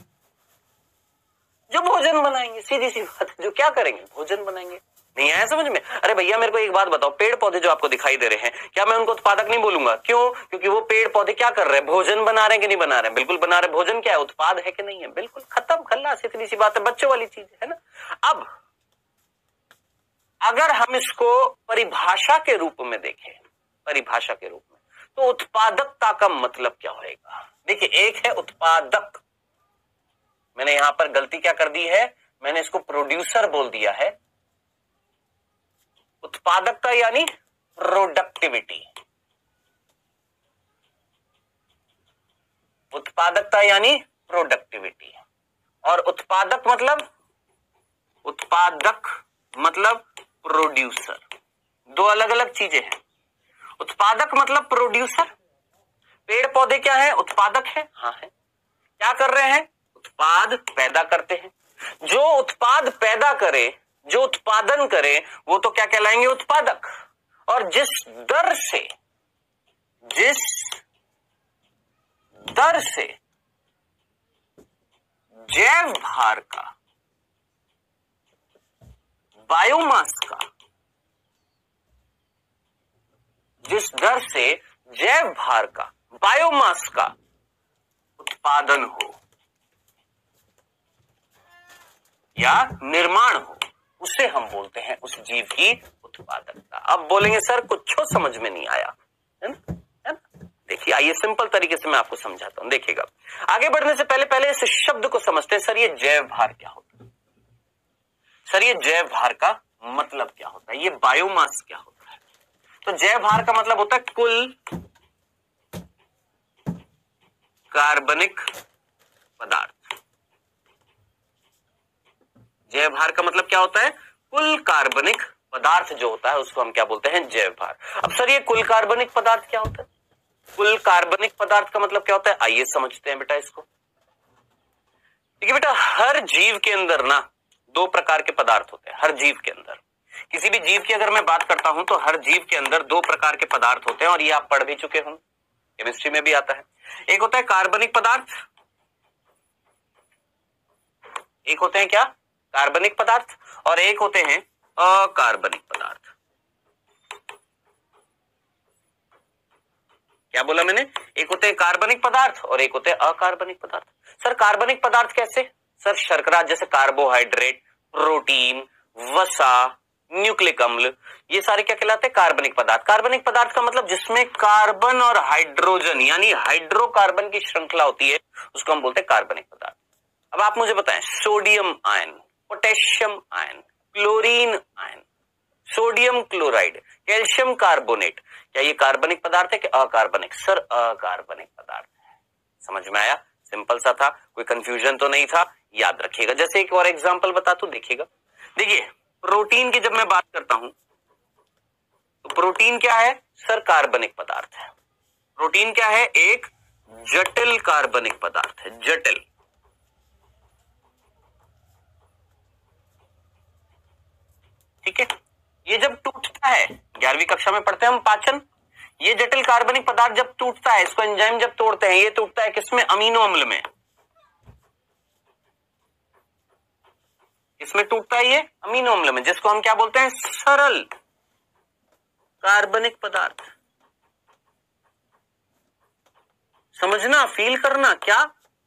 जो भोजन बनाएंगे, सीधी सी बात है, जो क्या करेंगे, भोजन बनाएंगे। नहीं आया समझ में? अरे भैया मेरे को एक बात बताओ, पेड़ पौधे जो आपको दिखाई दे रहे हैं, क्या मैं उनको उत्पादक नहीं बोलूंगा? क्यों? क्योंकि वो पेड़ पौधे क्या कर रहे हैं, भोजन बना रहे हैं कि नहीं बना रहे हैं? बिल्कुल बना रहे। भोजन क्या है, उत्पाद है कि नहीं है? बिल्कुल, खत्म, खल्लास, इतनी सी बात है, बच्चों वाली चीज है ना। अब अगर हम इसको परिभाषा के रूप में देखें, परिभाषा के रूप में, तो उत्पादकता का मतलब क्या होगा? देखिए, एक है उत्पादक, मैंने यहां पर गलती क्या कर दी है, मैंने इसको प्रोड्यूसर बोल दिया है। उत्पादकता यानी प्रोडक्टिविटी, उत्पादकता यानी प्रोडक्टिविटी। और उत्पादक मतलब, उत्पादक मतलब प्रोड्यूसर, दो अलग अलग चीजें हैं। उत्पादक मतलब प्रोड्यूसर। पेड़ पौधे क्या है, उत्पादक है, हाँ है। क्या कर रहे हैं, उत्पाद पैदा करते हैं। जो उत्पाद पैदा करे, जो उत्पादन करे, वो तो क्या कहलाएंगे, उत्पादक। और जिस दर से, जिस दर से जैव भार का, बायोमास का, जिस दर से जैव भार का, बायोमास का उत्पादन हो या निर्माण हो, उसे हम बोलते हैं उस जीव की उत्पादकता। अब बोलेंगे सर कुछ समझ में नहीं आया, है ना, है ना? देखिए आइए सिंपल तरीके से मैं आपको समझाता हूं। देखिएगा, आगे बढ़ने से पहले पहले इस शब्द को समझते हैं। सर ये जैव भार क्या होता है? सर ये जैव भार का मतलब क्या होता है? ये बायोमास क्या होता है? तो जैव भार का मतलब होता है कुल कार्बनिक पदार्थ। जैव भार का मतलब क्या होता है? कुल कार्बनिक पदार्थ जो होता है उसको हम क्या बोलते हैं? जैव भार। अब सर ये कुल कार्बनिक पदार्थ क्या होता है? कुल कार्बनिक पदार्थ का मतलब क्या होता है? आइए समझते हैं बेटा इसको। देखिए बेटा, हर जीव के अंदर ना दो प्रकार के पदार्थ होते हैं। हर जीव के अंदर, किसी भी जीव की अगर मैं बात करता हूं तो हर जीव के अंदर दो प्रकार के पदार्थ होते हैं, और ये आप पढ़ भी चुके हों, केमिस्ट्री में भी आता है। एक होता है कार्बनिक पदार्थ, एक होते हैं क्या? कार्बनिक पदार्थ, और एक होते हैं अकार्बनिक पदार्थ। क्या बोला मैंने? एक होते हैं कार्बनिक पदार्थ और एक होते हैं अकार्बनिक पदार्थ। सर कार्बनिक पदार्थ कैसे? सर शर्करा जैसे कार्बोहाइड्रेट, प्रोटीन, वसा, न्यूक्लिक अम्ल, ये सारे क्या कहलाते हैं? कार्बनिक पदार्थ। कार्बनिक पदार्थ का मतलब जिसमें कार्बन और हाइड्रोजन यानी हाइड्रोकार्बन की श्रृंखला होती है, उसको हम बोलते हैं कार्बनिक पदार्थ। अब आप मुझे बताएं, sodium ion, potassium ion, chlorine ion, sodium chloride, calcium carbonate, क्या ये कार्बनिक पदार्थ है कि अकार्बनिक? सर अकार्बनिक पदार्थ है। समझ में आया? सिंपल सा था, कोई कंफ्यूजन तो नहीं था, याद रखिएगा। जैसे एक और एग्जांपल बता तो देखिएगा। देखिए प्रोटीन की जब मैं बात करता हूं तो प्रोटीन क्या है? सर कार्बनिक पदार्थ है। प्रोटीन क्या है? एक जटिल कार्बनिक पदार्थ है, जटिल। ठीक है, ये जब टूटता है, ग्यारहवीं कक्षा में पढ़ते हैं हम पाचन, ये जटिल कार्बनिक पदार्थ जब टूटता है, इसको एंजाइम जब तोड़ते हैं, ये टूटता है किसमें? अमीनो अम्ल में। इसमें टूटता है ये अमीनो अम्ल में, जिसको हम क्या बोलते हैं? सरल कार्बनिक पदार्थ। समझना, फील करना, क्या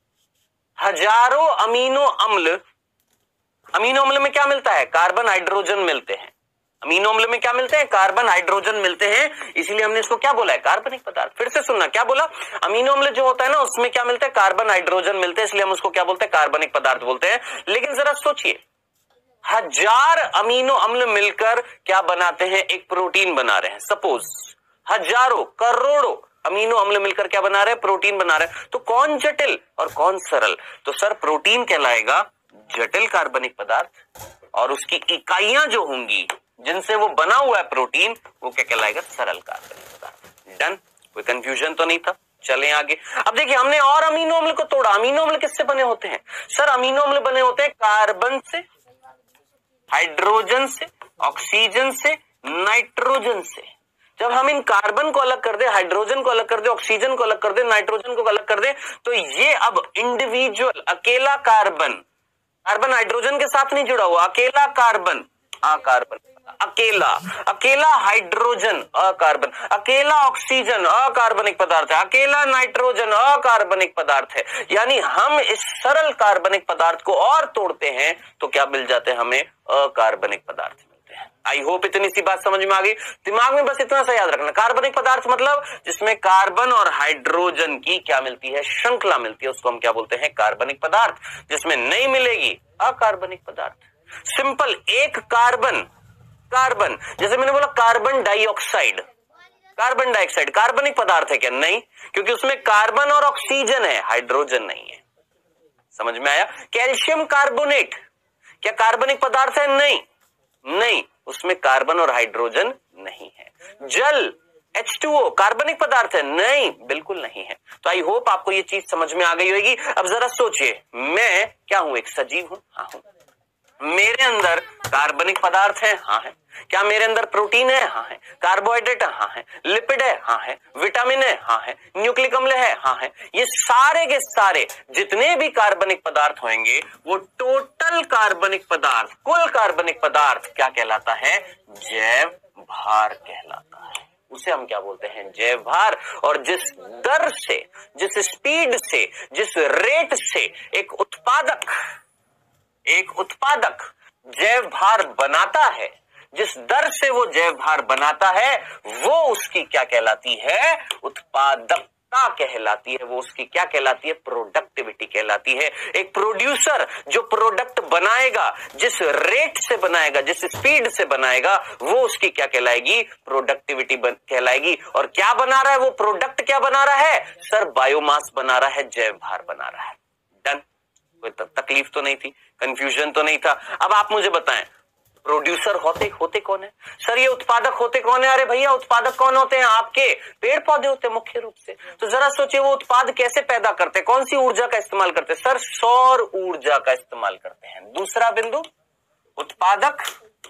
हजारों अमीनो अम्ल, अमीनो अम्ल में क्या मिलता है? कार्बन हाइड्रोजन मिलते हैं। अमीनो अम्ल में क्या मिलते हैं? कार्बन हाइड्रोजन मिलते हैं, इसीलिए हमने इसको क्या बोला है? कार्बनिक पदार्थ। फिर से सुनना, क्या बोला? अमीनो अम्ल जो होता है ना, उसमें क्या मिलता है? कार्बन हाइड्रोजन मिलते हैं, इसलिए हम उसको क्या बोलते हैं? कार्बनिक पदार्थ बोलते हैं। लेकिन जरा सोचिए, हजार अमीनो अम्ल मिलकर क्या बनाते हैं? एक प्रोटीन बना रहे हैं। सपोज हजारों करोड़ों अमीनो अम्ल मिलकर क्या बना रहे हैं? प्रोटीन बना रहे हैं। तो कौन जटिल और कौन सरल? तो सर प्रोटीन कहलाएगा जटिल कार्बनिक पदार्थ, और उसकी इकाइयां जो होंगी जिनसे वो बना हुआ है प्रोटीन, वो क्या कहलाएगा? सरल कार्बनिक पदार्थ। डन? कोई कंफ्यूजन तो नहीं था? चलें आगे। अब देखिए, हमने और अमीनो अम्ल को तोड़ा। अमीनो अम्ल किससे बने होते हैं? सर अमीनो अम्ल बने होते हैं कार्बन से, हाइड्रोजन से, ऑक्सीजन से, नाइट्रोजन से। जब हम इन कार्बन को अलग कर दे, हाइड्रोजन को अलग कर दे, ऑक्सीजन को अलग कर दे, नाइट्रोजन को अलग कर दे, तो ये अब इंडिविजुअल अकेला कार्बन, कार्बन हाइड्रोजन के साथ नहीं जुड़ा हुआ, अकेला कार्बन अकार्बन, अकेला अकेला हाइड्रोजन अकार्बन, अकेला ऑक्सीजन अकार्बनिक पदार्थ है, अकेला नाइट्रोजन अकार्बनिक पदार्थ है। यानी हम इस सरल कार्बनिक पदार्थ को और तोड़ते हैं तो क्या मिल जाते हैं? हमें अकार्बनिक पदार्थ मिलते हैं। आई होप इतनी सी बात समझ में आ गई। दिमाग में बस इतना सा याद रखना, कार्बनिक पदार्थ मतलब जिसमें कार्बन और हाइड्रोजन की क्या मिलती है? श्रृंखला मिलती है, उसको हम क्या बोलते हैं? कार्बनिक पदार्थ। जिसमें नहीं मिलेगी, अकार्बनिक पदार्थ। सिंपल, एक कार्बन, कार्बन जैसे मैंने बोला कार्बन डाइऑक्साइड, कार्बन डाइऑक्साइड कार्बनिक पदार्थ है क्या? नहीं, क्योंकि उसमें कार्बन और ऑक्सीजन है, हाइड्रोजन नहीं है। समझ में आया? कैल्शियम कार्बोनेट क्या कार्बनिक पदार्थ है? नहीं, नहीं, उसमें कार्बन और हाइड्रोजन नहीं है। जल एच टू ओ कार्बनिक पदार्थ है? नहीं, बिल्कुल नहीं है। तो आई होप आपको ये चीज समझ में आ गई होगी। अब जरा सोचिए, मैं क्या हूं? एक सजीव हूं? हाँ हूं। मेरे अंदर कार्बनिक पदार्थ है, हाँ है। क्या मेरे अंदर प्रोटीन है? हाँ है। कार्बोहाइड्रेट है? हाँ है। लिपिड है? हाँ है। विटामिन है? हाँ है। न्यूक्लिक अम्ल है? हाँ है। ये सारे के सारे जितने भी कार्बनिक पदार्थ होंगे वो टोटल कार्बनिक पदार्थ, कुल कार्बनिक पदार्थ क्या कहलाता है? जैव भार कहलाता है। उसे हम क्या बोलते हैं? जैव भार। और जिस दर से, जिस स्पीड से, जिस रेट से एक उत्पादक एक उत्पादक जैव भार बनाता है, जिस दर से वो जैव भार बनाता है, वो उसकी क्या कहलाती है? उत्पादकता कहलाती है। वो उसकी क्या कहलाती है? प्रोडक्टिविटी कहलाती है। एक प्रोड्यूसर जो प्रोडक्ट बनाएगा, जिस रेट से बनाएगा, जिस स्पीड से बनाएगा, वो उसकी क्या कहलाएगी? प्रोडक्टिविटी कहलाएगी। और क्या बना रहा है वो प्रोडक्ट? क्या बना रहा है सर? बायोमास बना रहा है, जैव भार बना रहा है। डन। कोई तकलीफ तो नहीं थी, कंफ्यूजन तो नहीं था। अब आप मुझे बताएं, प्रोड्यूसर होते होते कौन है? सर ये उत्पादक होते कौन है? अरे भैया उत्पादक कौन होते हैं? आपके पेड़ पौधे होते हैं मुख्य रूप से। तो जरा सोचिए वो उत्पाद कैसे पैदा करते हैं, कौन सी ऊर्जा का इस्तेमाल करते हैं? सर सौर ऊर्जा का इस्तेमाल करते हैं। दूसरा बिंदु, उत्पादक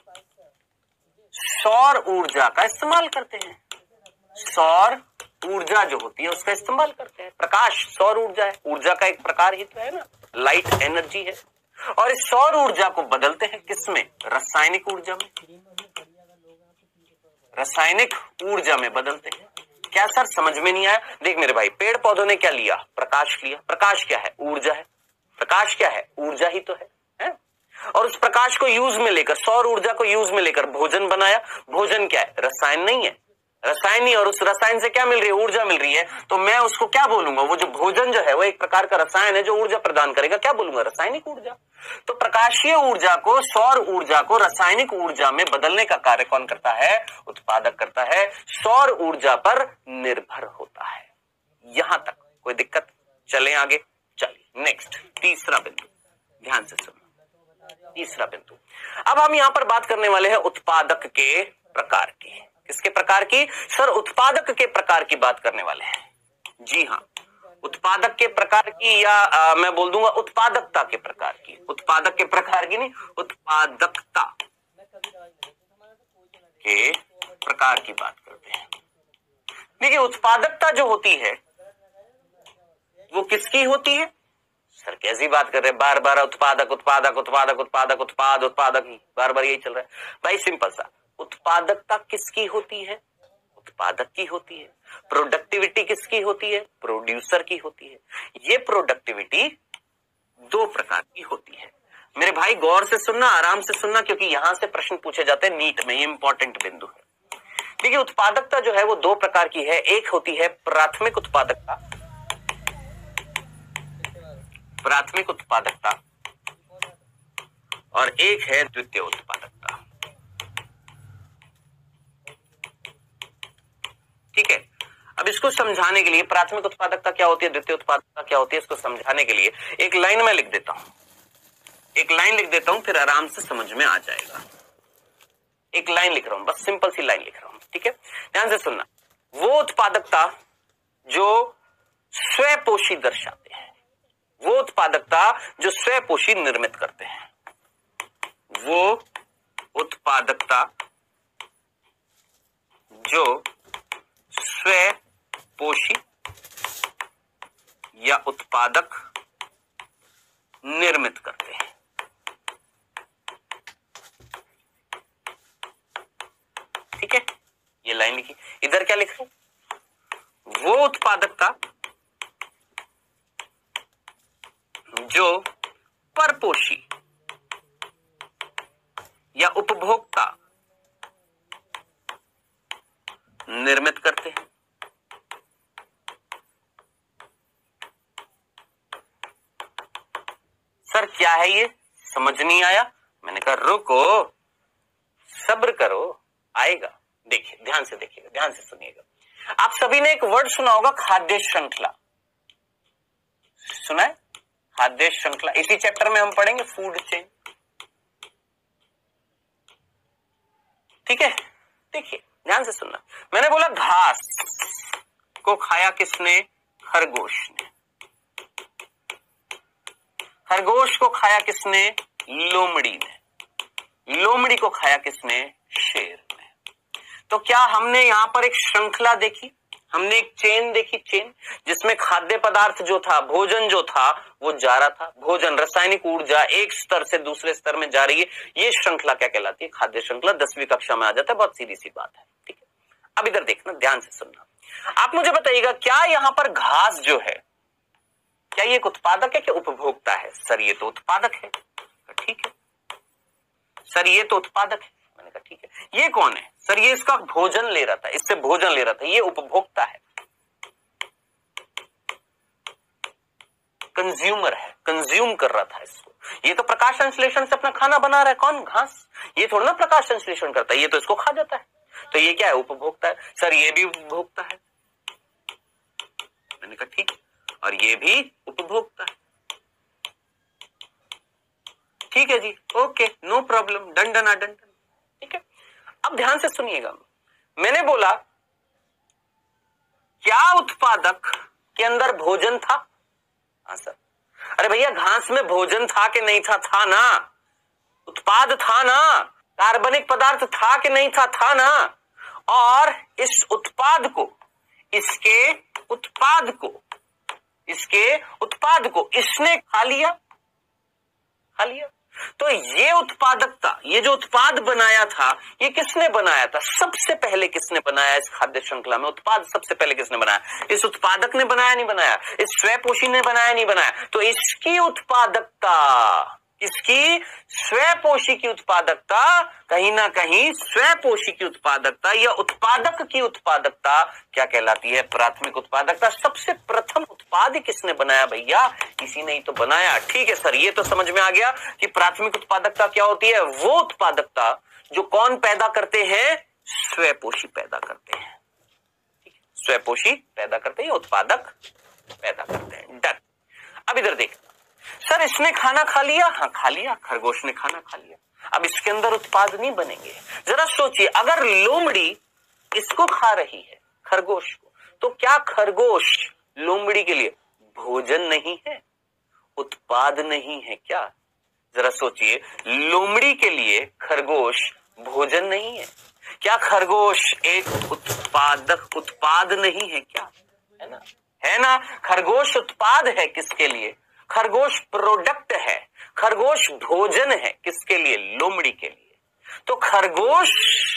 सौर ऊर्जा का इस्तेमाल करते हैं। सौर ऊर्जा जो होती है उसका इस्तेमाल करते हैं। प्रकाश सौर ऊर्जा है, ऊर्जा का एक प्रकार ही तो है ना, लाइट एनर्जी है। और इस सौर ऊर्जा को बदलते हैं किसमें? रासायनिक ऊर्जा में। रासायनिक ऊर्जा में बदलते हैं। क्या सर समझ में नहीं आया? देख मेरे भाई, पेड़ पौधों ने क्या लिया? प्रकाश लिया। प्रकाश क्या है? ऊर्जा है। प्रकाश क्या है? ऊर्जा ही तो है, है? और उस प्रकाश को यूज में लेकर, सौर ऊर्जा को यूज में लेकर भोजन बनाया। भोजन क्या है? रसायन नहीं है, रसायन ही। और उस रसायन से क्या मिल रही है? ऊर्जा मिल रही है। तो मैं उसको क्या बोलूंगा? वो जो भोजन जो है वो एक प्रकार का रसायन है जो ऊर्जा प्रदान करेगा। क्या बोलूंगा? रासायनिक ऊर्जा। तो प्रकाशीय ऊर्जा को, सौर ऊर्जा को रासायनिक ऊर्जा में बदलने का कार्य कौन करता है? उत्पादक करता है। सौर ऊर्जा पर निर्भर होता है। यहां तक कोई दिक्कत? चलें आगे। चलिए नेक्स्ट, तीसरा बिंदु, ध्यान से सुनो। तीसरा बिंदु, अब हम यहां पर बात करने वाले हैं उत्पादक के प्रकार की। किसके प्रकार की? सर उत्पादक के प्रकार की बात करने वाले हैं। जी हाँ, उत्पादक के प्रकार की, या आ, मैं बोल दूंगा उत्पादकता के प्रकार की। उत्पादक के प्रकार की नहीं, उत्पादकता के प्रकार की बात करते हैं। देखिए उत्पादकता जो होती है वो किसकी होती है? सर कैसी बात कर रहे हैं, बार बार उत्पादक उत्पादक उत्पादक उत्पादक उत्पाद उत्पादक, बार बार यही चल रहा है भाई। सिंपल सा, उत्पादकता किसकी होती है? उत्पादक की होती है। प्रोडक्टिविटी किसकी होती है? प्रोड्यूसर की होती है। ये प्रोडक्टिविटी दो प्रकार की होती है। मेरे भाई गौर से सुनना, आराम से सुनना, क्योंकि यहां से प्रश्न पूछे जाते हैं नीट में। ये इंपॉर्टेंट बिंदु है। देखिए उत्पादकता जो है वो दो प्रकार की है। एक होती है प्राथमिक उत्पादकता, प्राथमिक उत्पादकता, और एक है द्वितीय उत्पादकता। ठीक है, अब इसको समझाने के लिए प्राथमिक उत्पादकता क्या होती है, द्वितीय उत्पादकता क्या होती है, इसको समझाने के लिए एक लाइन में लिख देता हूं। एक लाइन लिख देता हूं, फिर आराम से समझ में आ जाएगा। एक लाइन लिख रहा हूं, बस सिंपल सी लाइन लिख रहा हूं। ठीक है, ध्यान से सुनना। वो उत्पादकता जो स्वपोषी दर्शाते हैं, वो उत्पादकता जो स्वपोषी निर्मित करते हैं, वो उत्पादकता जो स्वपोषी या उत्पादक निर्मित करते हैं। ठीक है, ये लाइन लिखी। इधर क्या लिख रहा हूं? वो उत्पादकता जो परपोषी या उपभोक्ता निर्मित करते हैं। सर क्या है ये, समझ नहीं आया? मैंने कहा रुको, सब्र करो, आएगा। देखिए ध्यान से देखिएगा, ध्यान से सुनिएगा। आप सभी ने एक वर्ड सुना होगा, खाद्य श्रृंखला। सुना है? खाद्य श्रृंखला इसी चैप्टर में हम पढ़ेंगे, फूड चेन। ठीक है, देखिए ध्यान से सुनना। मैंने बोला घास को खाया किसने? खरगोश ने। खरगोश को खाया किसने? लोमड़ी ने। लोमड़ी को खाया किसने? शेर ने। तो क्या हमने यहां पर एक श्रृंखला देखी, हमने एक चेन देखी, चेन जिसमें खाद्य पदार्थ जो था, भोजन जो था वो जा रहा था, भोजन रासायनिक ऊर्जा एक स्तर से दूसरे स्तर में जा रही है, ये श्रृंखला क्या कहलाती है? खाद्य श्रृंखला। दसवीं कक्षा में आ जाता है, बहुत सीधी सी बात है, ठीक है। अब इधर देखना, ध्यान से सुनना, आप मुझे बताइएगा क्या यहां पर घास जो है, क्या ये एक उत्पादक है, क्या उपभोक्ता है? सर ये तो उत्पादक है। ठीक है सर, ये तो उत्पादक है। मैंने कहा ठीक है, ये कौन है? सर ये इसका भोजन ले रहा था, इससे भोजन ले रहा था, ये उपभोक्ता है, कंज्यूमर है, कंज्यूम कर रहा था इसको। ये तो प्रकाश संश्लेषण से अपना खाना बना रहा है, कौन? घास। ये थोड़ा ना प्रकाश संश्लेषण करता है, ये तो इसको खा जाता है, तो ये क्या है? उपभोक्ता है। सर ये भी उपभोक्ता है। मैंने कहा ठीक है, और ये भी उपभोक्ता है। ठीक है जी, okay, no problem, done done done. ठीक है, अब ध्यान से सुनिएगा, मैंने बोला क्या उत्पादक के अंदर भोजन था? हाँ सर। अरे भैया घास में भोजन था कि नहीं था? था ना। उत्पाद था ना, कार्बनिक पदार्थ था कि नहीं था? था ना। और इस उत्पाद को, इसके उत्पाद को, इसके उत्पाद को इसने खा लिया, खा लिया। तो ये उत्पादकता, ये जो उत्पाद बनाया था, ये किसने बनाया था? सबसे पहले किसने बनाया इस खाद्य श्रृंखला में? उत्पाद सबसे पहले किसने बनाया? इस उत्पादक ने बनाया, नहीं बनाया? इस स्वयपोषी ने बनाया, नहीं बनाया? तो इसकी उत्पादकता, इसकी स्वयपोषी की उत्पादकता, कहीं ना कहीं स्वयपोषी की उत्पादकता या उत्पादक की उत्पादकता क्या कहलाती है? प्राथमिक उत्पादकता। सबसे प्रथम उत्पाद किसने बनाया भैया? इसी ने ही तो बनाया। ठीक है सर, ये तो समझ में आ गया कि प्राथमिक उत्पादकता क्या होती है? वो उत्पादकता जो कौन पैदा करते हैं? स्वयपोषी पैदा करते हैं। ठीक है, स्वयपोषी पैदा करते हैं, उत्पादक पैदा करते हैं। डन। अब इधर देख सर, इसने खाना खा लिया, हाँ खा लिया, खरगोश ने खाना खा लिया। अब इसके अंदर उत्पाद नहीं बनेंगे। जरा सोचिए, अगर लोमड़ी इसको खा रही है, खरगोश को, तो क्या खरगोश लोमड़ी के लिए भोजन नहीं है, उत्पाद नहीं है क्या? जरा सोचिए, लोमड़ी के लिए खरगोश भोजन नहीं है, क्या खरगोश एक उत्पादक, उत्पाद नहीं है क्या? है ना, है ना। खरगोश उत्पाद है किसके लिए? खरगोश प्रोडक्ट है, खरगोश भोजन है किसके लिए? लोमड़ी के लिए। तो खरगोश,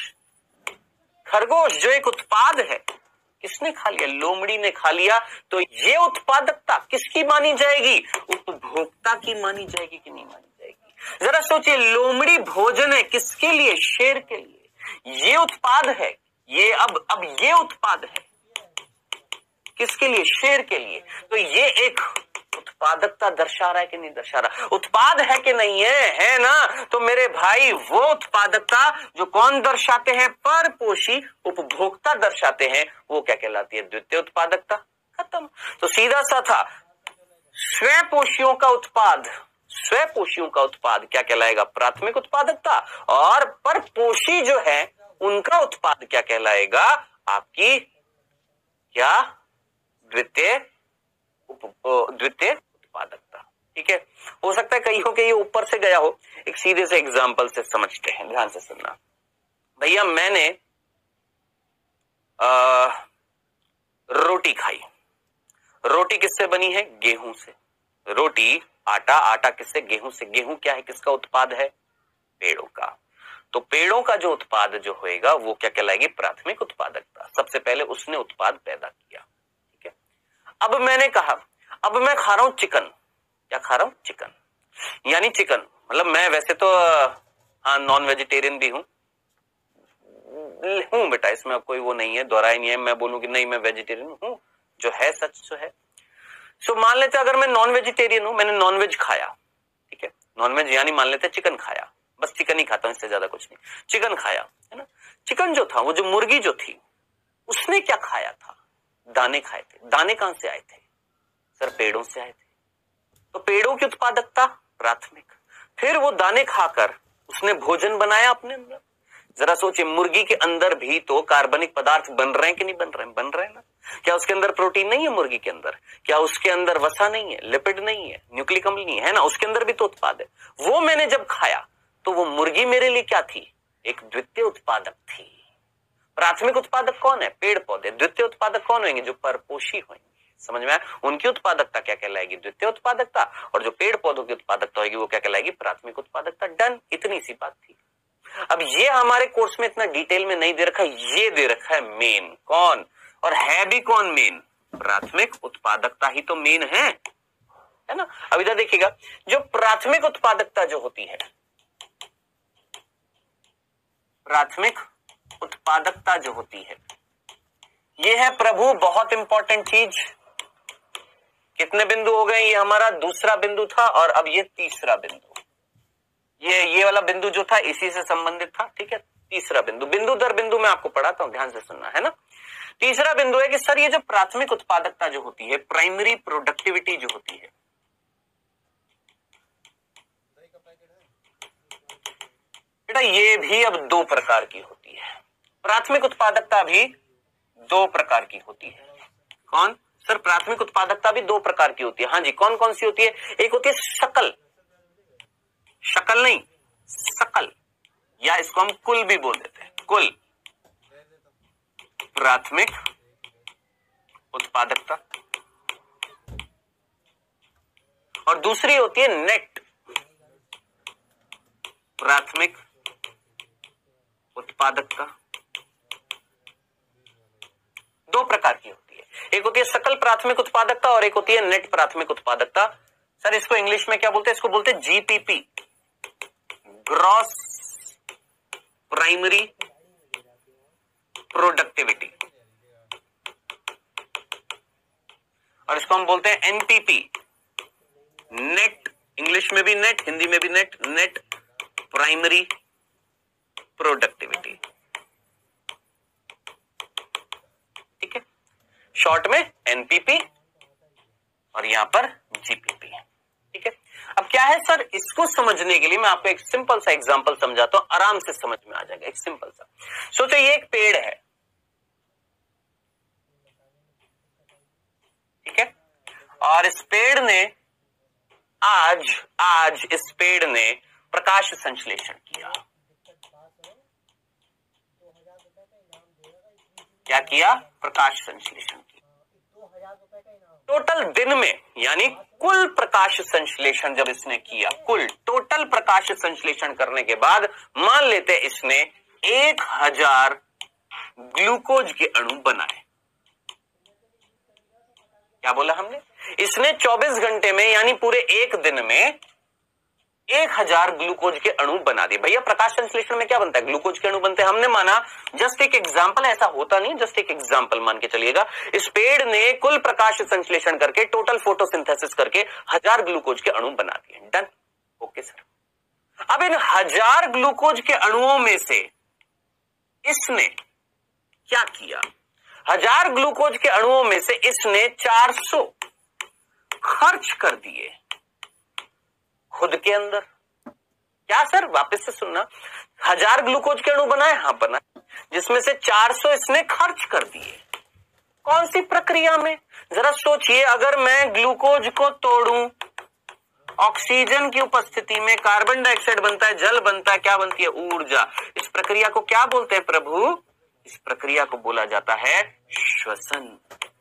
खरगोश जो एक उत्पाद है, किसने खा लिया? लोमड़ी ने खा लिया। तो ये उत्पादकता किसकी मानी जाएगी? उपभोक्ता की मानी जाएगी कि नहीं मानी जाएगी? जरा सोचिए, लोमड़ी भोजन है किसके लिए? शेर के लिए। ये उत्पाद है, ये अब अब ये उत्पाद है किसके लिए? शेर के लिए। तो ये एक उत्पादकता दर्शा रहा है कि नहीं दर्शा रहा? उत्पाद है कि नहीं है? है ना। तो मेरे भाई वो उत्पादकता जो कौन दर्शाते हैं? परपोषी उपभोक्ता दर्शाते हैं, वो क्या कहलाती है? द्वितीय उत्पादकता। खत्म। तो सीधा सा था, स्वयपोषियों का उत्पाद, स्वयपोषियों का उत्पाद क्या कहलाएगा? प्राथमिक उत्पादकता। और परपोषी जो है उनका उत्पाद क्या कहलाएगा? आपकी क्या? द्वितीय द्वितीय उत्पादकता। ठीक है, हो सकता है कहीं हो के ये ऊपर से गया हो, एक सीधे से एग्जांपल से समझते हैं, ध्यान से सुनना भैया। मैंने आ, रोटी खाई। रोटी किससे बनी है? गेहूं से। रोटी, आटा, आटा किससे? गेहूं से। गेहूं क्या है? किसका उत्पाद है? पेड़ों का। तो पेड़ों का जो उत्पाद जो होएगा वो क्या कहलाएगी? प्राथमिक उत्पादकता। सबसे पहले उसने उत्पाद पैदा किया। अब मैंने कहा, अब मैं खा रहा हूं चिकन। क्या खा रहा हूं? चिकन। यानी चिकन मतलब मैं वैसे तो हाँ नॉन वेजिटेरियन भी हूं हूं बेटा, इसमें कोई वो नहीं है, दोहराई नहीं है। मैं बोलूं कि नहीं मैं वेजिटेरियन हूं, जो है सच जो है। सो मान लेते अगर मैं नॉन वेजिटेरियन हूं, मैंने नॉन वेज खाया, ठीक है, नॉन वेज यानी मान लेते चिकन खाया, बस चिकन ही खाता हूं, इससे ज्यादा कुछ नहीं। चिकन खाया है ना। चिकन जो था, वो जो मुर्गी जो थी, उसने क्या खाया था? दाने खाए थे। दाने कहां से आए थे? सर पेड़ों से आए थे। तो पेड़ों की उत्पादकता प्राथमिक। फिर वो दाने खाकर उसने भोजन बनाया अपने अंदर। जरा सोचिए, मुर्गी के अंदर भी तो कार्बनिक पदार्थ बन रहे हैं कि नहीं बन रहे हैं? बन रहे हैं ना। क्या उसके अंदर प्रोटीन नहीं है? मुर्गी के अंदर क्या उसके अंदर वसा नहीं है? लिपिड नहीं है? न्यूक्लिक अम्ल नहीं है? ना, उसके अंदर भी तो उत्पाद है। वो मैंने जब खाया तो वो मुर्गी मेरे लिए क्या थी? एक द्वितीय उत्पादक थी। प्राथमिक उत्पादक कौन है? पेड़ पौधे। द्वितीय उत्पादक कौन होंगे? जो परपोषी होंगे। समझ में आया? उनकी उत्पादकता क्या कहलाएगी? द्वितीय उत्पादकता। और जो पेड़ पौधों की उत्पादकता होगी वो क्या कहलाएगी? प्राथमिक उत्पादकता। डन, इतनी सी बात थी। अब ये हमारे कोर्स में इतना डिटेल में नहीं दे रखा, ये दे रखा है मेन। कौन? और है भी कौन मेन? प्राथमिक उत्पादकता ही तो मेन है, है ना। अब इधर देखिएगा, जो प्राथमिक उत्पादकता जो होती है, प्राथमिक उत्पादकता जो होती है, ये है प्रभु बहुत इंपॉर्टेंट चीज। कितने बिंदु हो गए? ये हमारा दूसरा बिंदु था और अब ये तीसरा बिंदु। ये ये वाला बिंदु जो था इसी से संबंधित था, ठीक है। तीसरा बिंदु, बिंदु दर बिंदु मैं आपको पढ़ाता हूं, ध्यान से सुनना, है ना। तीसरा बिंदु है कि सर ये जो प्राथमिक उत्पादकता जो होती है, प्राइमरी प्रोडक्टिविटी जो होती है, बेटा ये भी अब दो प्रकार की होती है। प्राथमिक उत्पादकता भी दो प्रकार की होती है। कौन? सर प्राथमिक उत्पादकता भी दो प्रकार की होती है। हाँ जी, कौन कौन सी होती है? एक होती है शकल, शकल नहीं सकल, या इसको हम कुल भी बोल देते हैं, कुल प्राथमिक उत्पादकता। और दूसरी होती है नेट प्राथमिक उत्पादकता। दो प्रकार की होती है, एक होती है सकल प्राथमिक उत्पादकता और एक होती है नेट प्राथमिक उत्पादकता। सर इसको इंग्लिश में क्या बोलते हैं? इसको बोलते हैं जीपीपी, ग्रॉस प्राइमरी प्रोडक्टिविटी, और इसको हम बोलते हैं एनपीपी, नेट, इंग्लिश में भी नेट, हिंदी में भी नेट, नेट प्राइमरी प्रोडक्टिविटी। ठीक है, शॉर्ट में एनपीपी और यहां पर जीपीपी। ठीक है, अब क्या है सर, इसको समझने के लिए मैं आपको एक सिंपल सा एग्जांपल समझाता हूं, आराम से समझ में आ जाएगा। एक सिंपल सा सोचो, ये एक पेड़ है, ठीक है, और इस पेड़ ने आज आज इस पेड़ ने प्रकाश संश्लेषण किया। क्या किया? प्रकाश संश्लेषण किया। टोटल दिन में, यानी कुल प्रकाश संश्लेषण जब इसने किया, कुल टोटल प्रकाश संश्लेषण करने के बाद मान लेते इसने एक हजार ग्लूकोज के अणु बनाए। क्या बोला हमने? इसने चौबीस घंटे में यानी पूरे एक दिन में एक हजार ग्लूकोज के अणु बना दिए। भैया प्रकाश संश्लेषण में क्या बनता है? ग्लूकोज के अणु बनते हैं। हमने माना, जस्ट एक एग्जांपल, ऐसा होता नहीं, जस्ट एक एग्जांपल मान के चलिएगा, इस पेड़ ने कुल प्रकाश संश्लेषण करके, टोटल फोटोसिंथेसिस करके हजार ग्लूकोज के अणु बना दिए। Done, okay sir. अब इन हजार ग्लूकोज के अणुओं में से इसने क्या किया? हजार ग्लूकोज के अणुओं में से इसने चार सौ खर्च कर दिए खुद के अंदर। क्या सर? वापस से सुनना, हजार ग्लूकोज के अणु बनाए, हाँ बनाए, जिसमें से चार सौ इसने खर्च कर दिए। कौन सी प्रक्रिया में? जरा सोचिए, अगर मैं ग्लूकोज को तोड़ूं, ऑक्सीजन की उपस्थिति में कार्बन डाइऑक्साइड बनता है, जल बनता है, क्या बनती है? ऊर्जा। इस प्रक्रिया को क्या बोलते हैं प्रभु? इस प्रक्रिया को बोला जाता है श्वसन।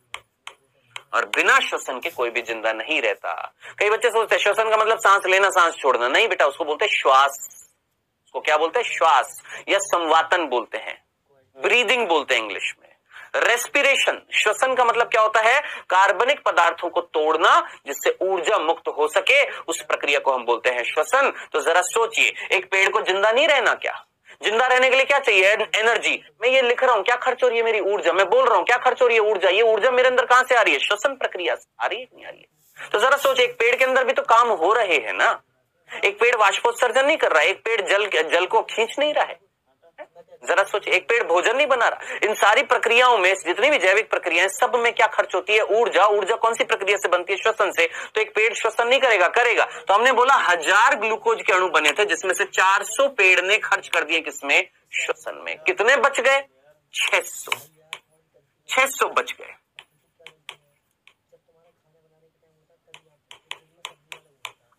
और बिना श्वसन के कोई भी जिंदा नहीं रहता। कई बच्चे सोचते हैं श्वसन का मतलब सांस लेना, सांस छोड़ना। नहीं बेटा, उसको बोलते हैं श्वास। उसको क्या बोलते हैं? श्वास या संवातन बोलते हैं, ब्रीदिंग बोलते हैं इंग्लिश में। रेस्पिरेशन, श्वसन का मतलब क्या होता है? कार्बनिक पदार्थों को तोड़ना जिससे ऊर्जा मुक्त हो सके, उस प्रक्रिया को हम बोलते हैं श्वसन। तो जरा सोचिए, एक पेड़ को जिंदा नहीं रहना, क्या जिंदा रहने के लिए क्या चाहिए? एनर्जी। मैं ये लिख रहा हूं, क्या खर्च हो रही है मेरी? ऊर्जा। मैं बोल रहा हूं, क्या खर्च हो रही है? ऊर्जा। ये ऊर्जा मेरे अंदर कहां से आ रही है? श्वसन प्रक्रिया से आ रही है, नहीं आ रही है? तो जरा सोचिए, एक पेड़ के अंदर भी तो काम हो रहे हैं ना। एक पेड़ वाष्पोत्सर्जन नहीं कर रहा है, एक पेड़ जल जल को खींच नहीं रहा है। जरा सोचिए, एक पेड़ भोजन नहीं बना रहा। इन सारी प्रक्रियाओं में, जितनी भी जैविक प्रक्रियाएं, सब में क्या खर्च होती है? ऊर्जा। ऊर्जा कौन सी प्रक्रिया से बनती है? श्वसन से। तो एक पेड़ श्वसन नहीं करेगा? करेगा। तो हमने बोला हजार ग्लूकोज के अणु बने थे, जिसमें से चार सौ पेड़ ने खर्च कर दिए किसमें? श्वसन में। कितने बच गए? छह सौ। छह सौ बच गए।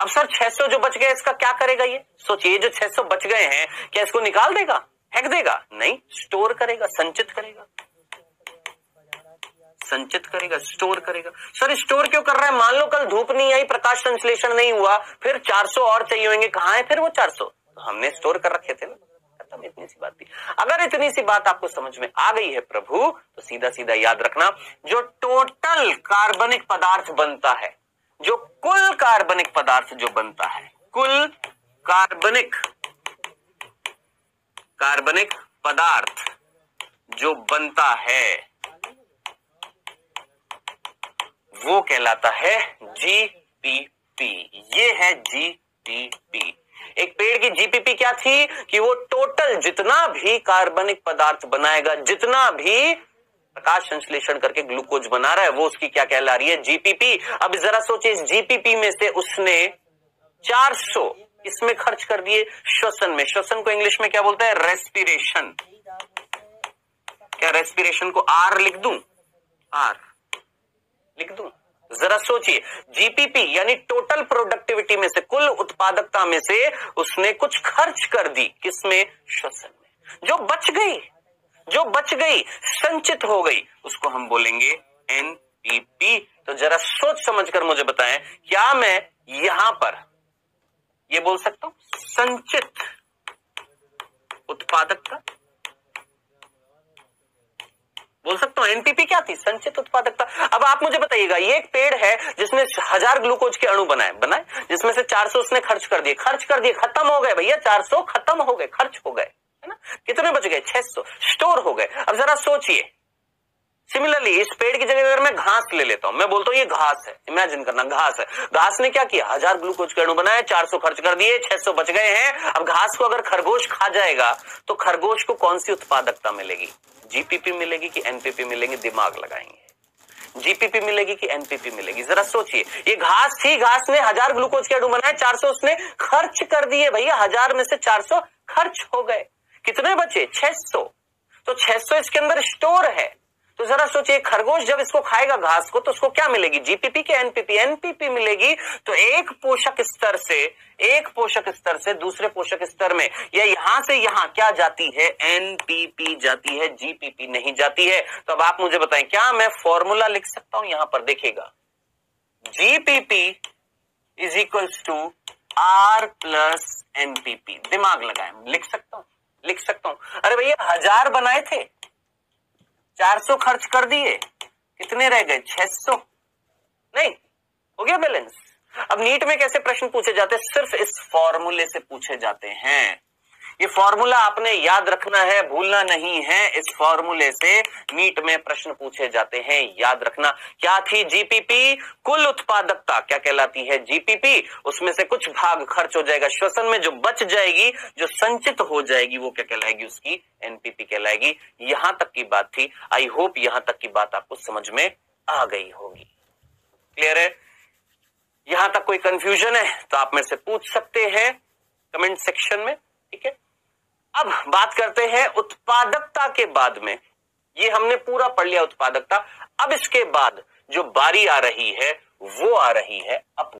अब सर छह सौ जो बच गए इसका क्या करेगा? ये सोचिए, जो छह सौ बच गए हैं क्या इसको निकाल देगा, फेंक देगा? नहीं, स्टोर करेगा, संचित करेगा, संचित करेगा, स्टोर करेगा। सर स्टोर क्यों कर रहा है? मान लो कल धूप नहीं आई, प्रकाश संश्लेषण नहीं हुआ, फिर चार सौ और चाहिए होंगे, कहां है फिर वो चार सौ? तो हमने स्टोर कर रखे थे ना, खत्म, इतनी सी बात थी। अगर इतनी सी बात आपको समझ में आ गई है प्रभु, तो सीधा सीधा याद रखना, जो टोटल कार्बनिक पदार्थ बनता है, जो कुल कार्बनिक पदार्थ जो बनता है, कुल कार्बनिक कार्बनिक पदार्थ जो बनता है, वो कहलाता है जीपीपी। ये है जीपीपी। एक पेड़ की जीपीपी क्या थी कि वो टोटल जितना भी कार्बनिक पदार्थ बनाएगा, जितना भी प्रकाश संश्लेषण करके ग्लूकोज बना रहा है, वो उसकी क्या कहला रही है? जीपीपी। अब जरा सोचिए, इस जीपीपी में से उसने चार सौ इसमें खर्च कर दिए श्वसन में। श्वसन को इंग्लिश में क्या बोलते हैं? रेस्पिरेशन। क्या रेस्पिरेशन को आर लिख दूं? आर लिख दूं? जरा सोचिए, जीपीपी यानी टोटल प्रोडक्टिविटी में से, कुल उत्पादकता में से उसने कुछ खर्च कर दी, किसमें? श्वसन में। जो बच गई, जो बच गई, संचित हो गई, उसको हम बोलेंगे एनपीपी। तो जरा सोच समझकर मुझे बताएं, क्या मैं यहां पर ये बोल सकता हूं संचित उत्पादकता? बोल सकता हूं। एनपीपी क्या थी? संचित उत्पादकता। अब आप मुझे बताइएगा, ये एक पेड़ है जिसने हजार ग्लूकोज के अणु बनाए बनाए जिसमें से चार सौ उसने खर्च कर दिए, खर्च कर दिए, खत्म हो गए भैया, चार सौ खत्म हो गए, खर्च हो गए, है ना? कितने बच गए? छह सौ स्टोर हो गए। अब जरा सोचिए, सिमिलरली इस पेड़ की जगह अगर मैं घास ले लेता हूं, मैं बोलता हूं ये घास है, इमेजिन करना घास है। घास ने क्या किया? हजार ग्लूकोज के अणु बनाए, चार सौ खर्च कर दिए, छह सौ बच गए हैं। अब घास को अगर खरगोश खा जाएगा तो खरगोश को कौन सी उत्पादकता मिलेगी? जीपीपी मिलेगी कि एनपीपी मिलेगी? दिमाग लगाएंगे। जीपीपी मिलेगी कि एनपीपी मिलेगी? जरा सोचिए, ये घास थी, घास ने हजार ग्लूकोज के अणु बनाए, चार सौ उसने खर्च कर दिए भैया, हजार में से चार सौ खर्च हो गए, कितने बचे? छह सौ। तो छह सौ इसके अंदर स्टोर है। तो जरा सोचिए, खरगोश जब इसको खाएगा घास को, तो उसको क्या मिलेगी? जीपीपी के एनपीपी? एनपीपी मिलेगी। तो एक पोषक स्तर से एक पोषक स्तर से दूसरे पोषक स्तर में, या यहां से यहां क्या जाती है? एनपीपी जाती है, जीपीपी नहीं जाती है। तो अब आप मुझे बताएं, क्या मैं फॉर्मूला लिख सकता हूं? यहां पर देखिएगा, GPP is equals to R plus NPP. दिमाग लगाएं, लिख सकता हूं, लिख सकता हूं। अरे भैया हजार बनाए थे, चार सौ खर्च कर दिए, कितने रह गए? छह सौ। नहीं हो गया बैलेंस। अब नीट में कैसे प्रश्न पूछे जाते हैं? सिर्फ इस फॉर्मूले से पूछे जाते हैं। ये फॉर्मूला आपने याद रखना है, भूलना नहीं है। इस फॉर्मूले से नीट में प्रश्न पूछे जाते हैं, याद रखना। क्या थी जीपीपी? कुल उत्पादकता क्या कहलाती है? जीपीपी। उसमें से कुछ भाग खर्च हो जाएगा श्वसन में, जो बच जाएगी, जो संचित हो जाएगी, वो क्या कहलाएगी? उसकी एनपीपी कहलाएगी। यहां तक की बात थी। आई होप यहां तक की बात आपको समझ में आ गई होगी। क्लियर है? यहां तक कोई कंफ्यूजन है तो आप मेरे से पूछ सकते हैं कमेंट सेक्शन में, ठीक है? अब बात करते हैं उत्पादकता के बाद में। ये हमने पूरा पढ़ लिया उत्पादकता। अब इसके बाद जो बारी आ रही है वो आ रही है अपव्यय।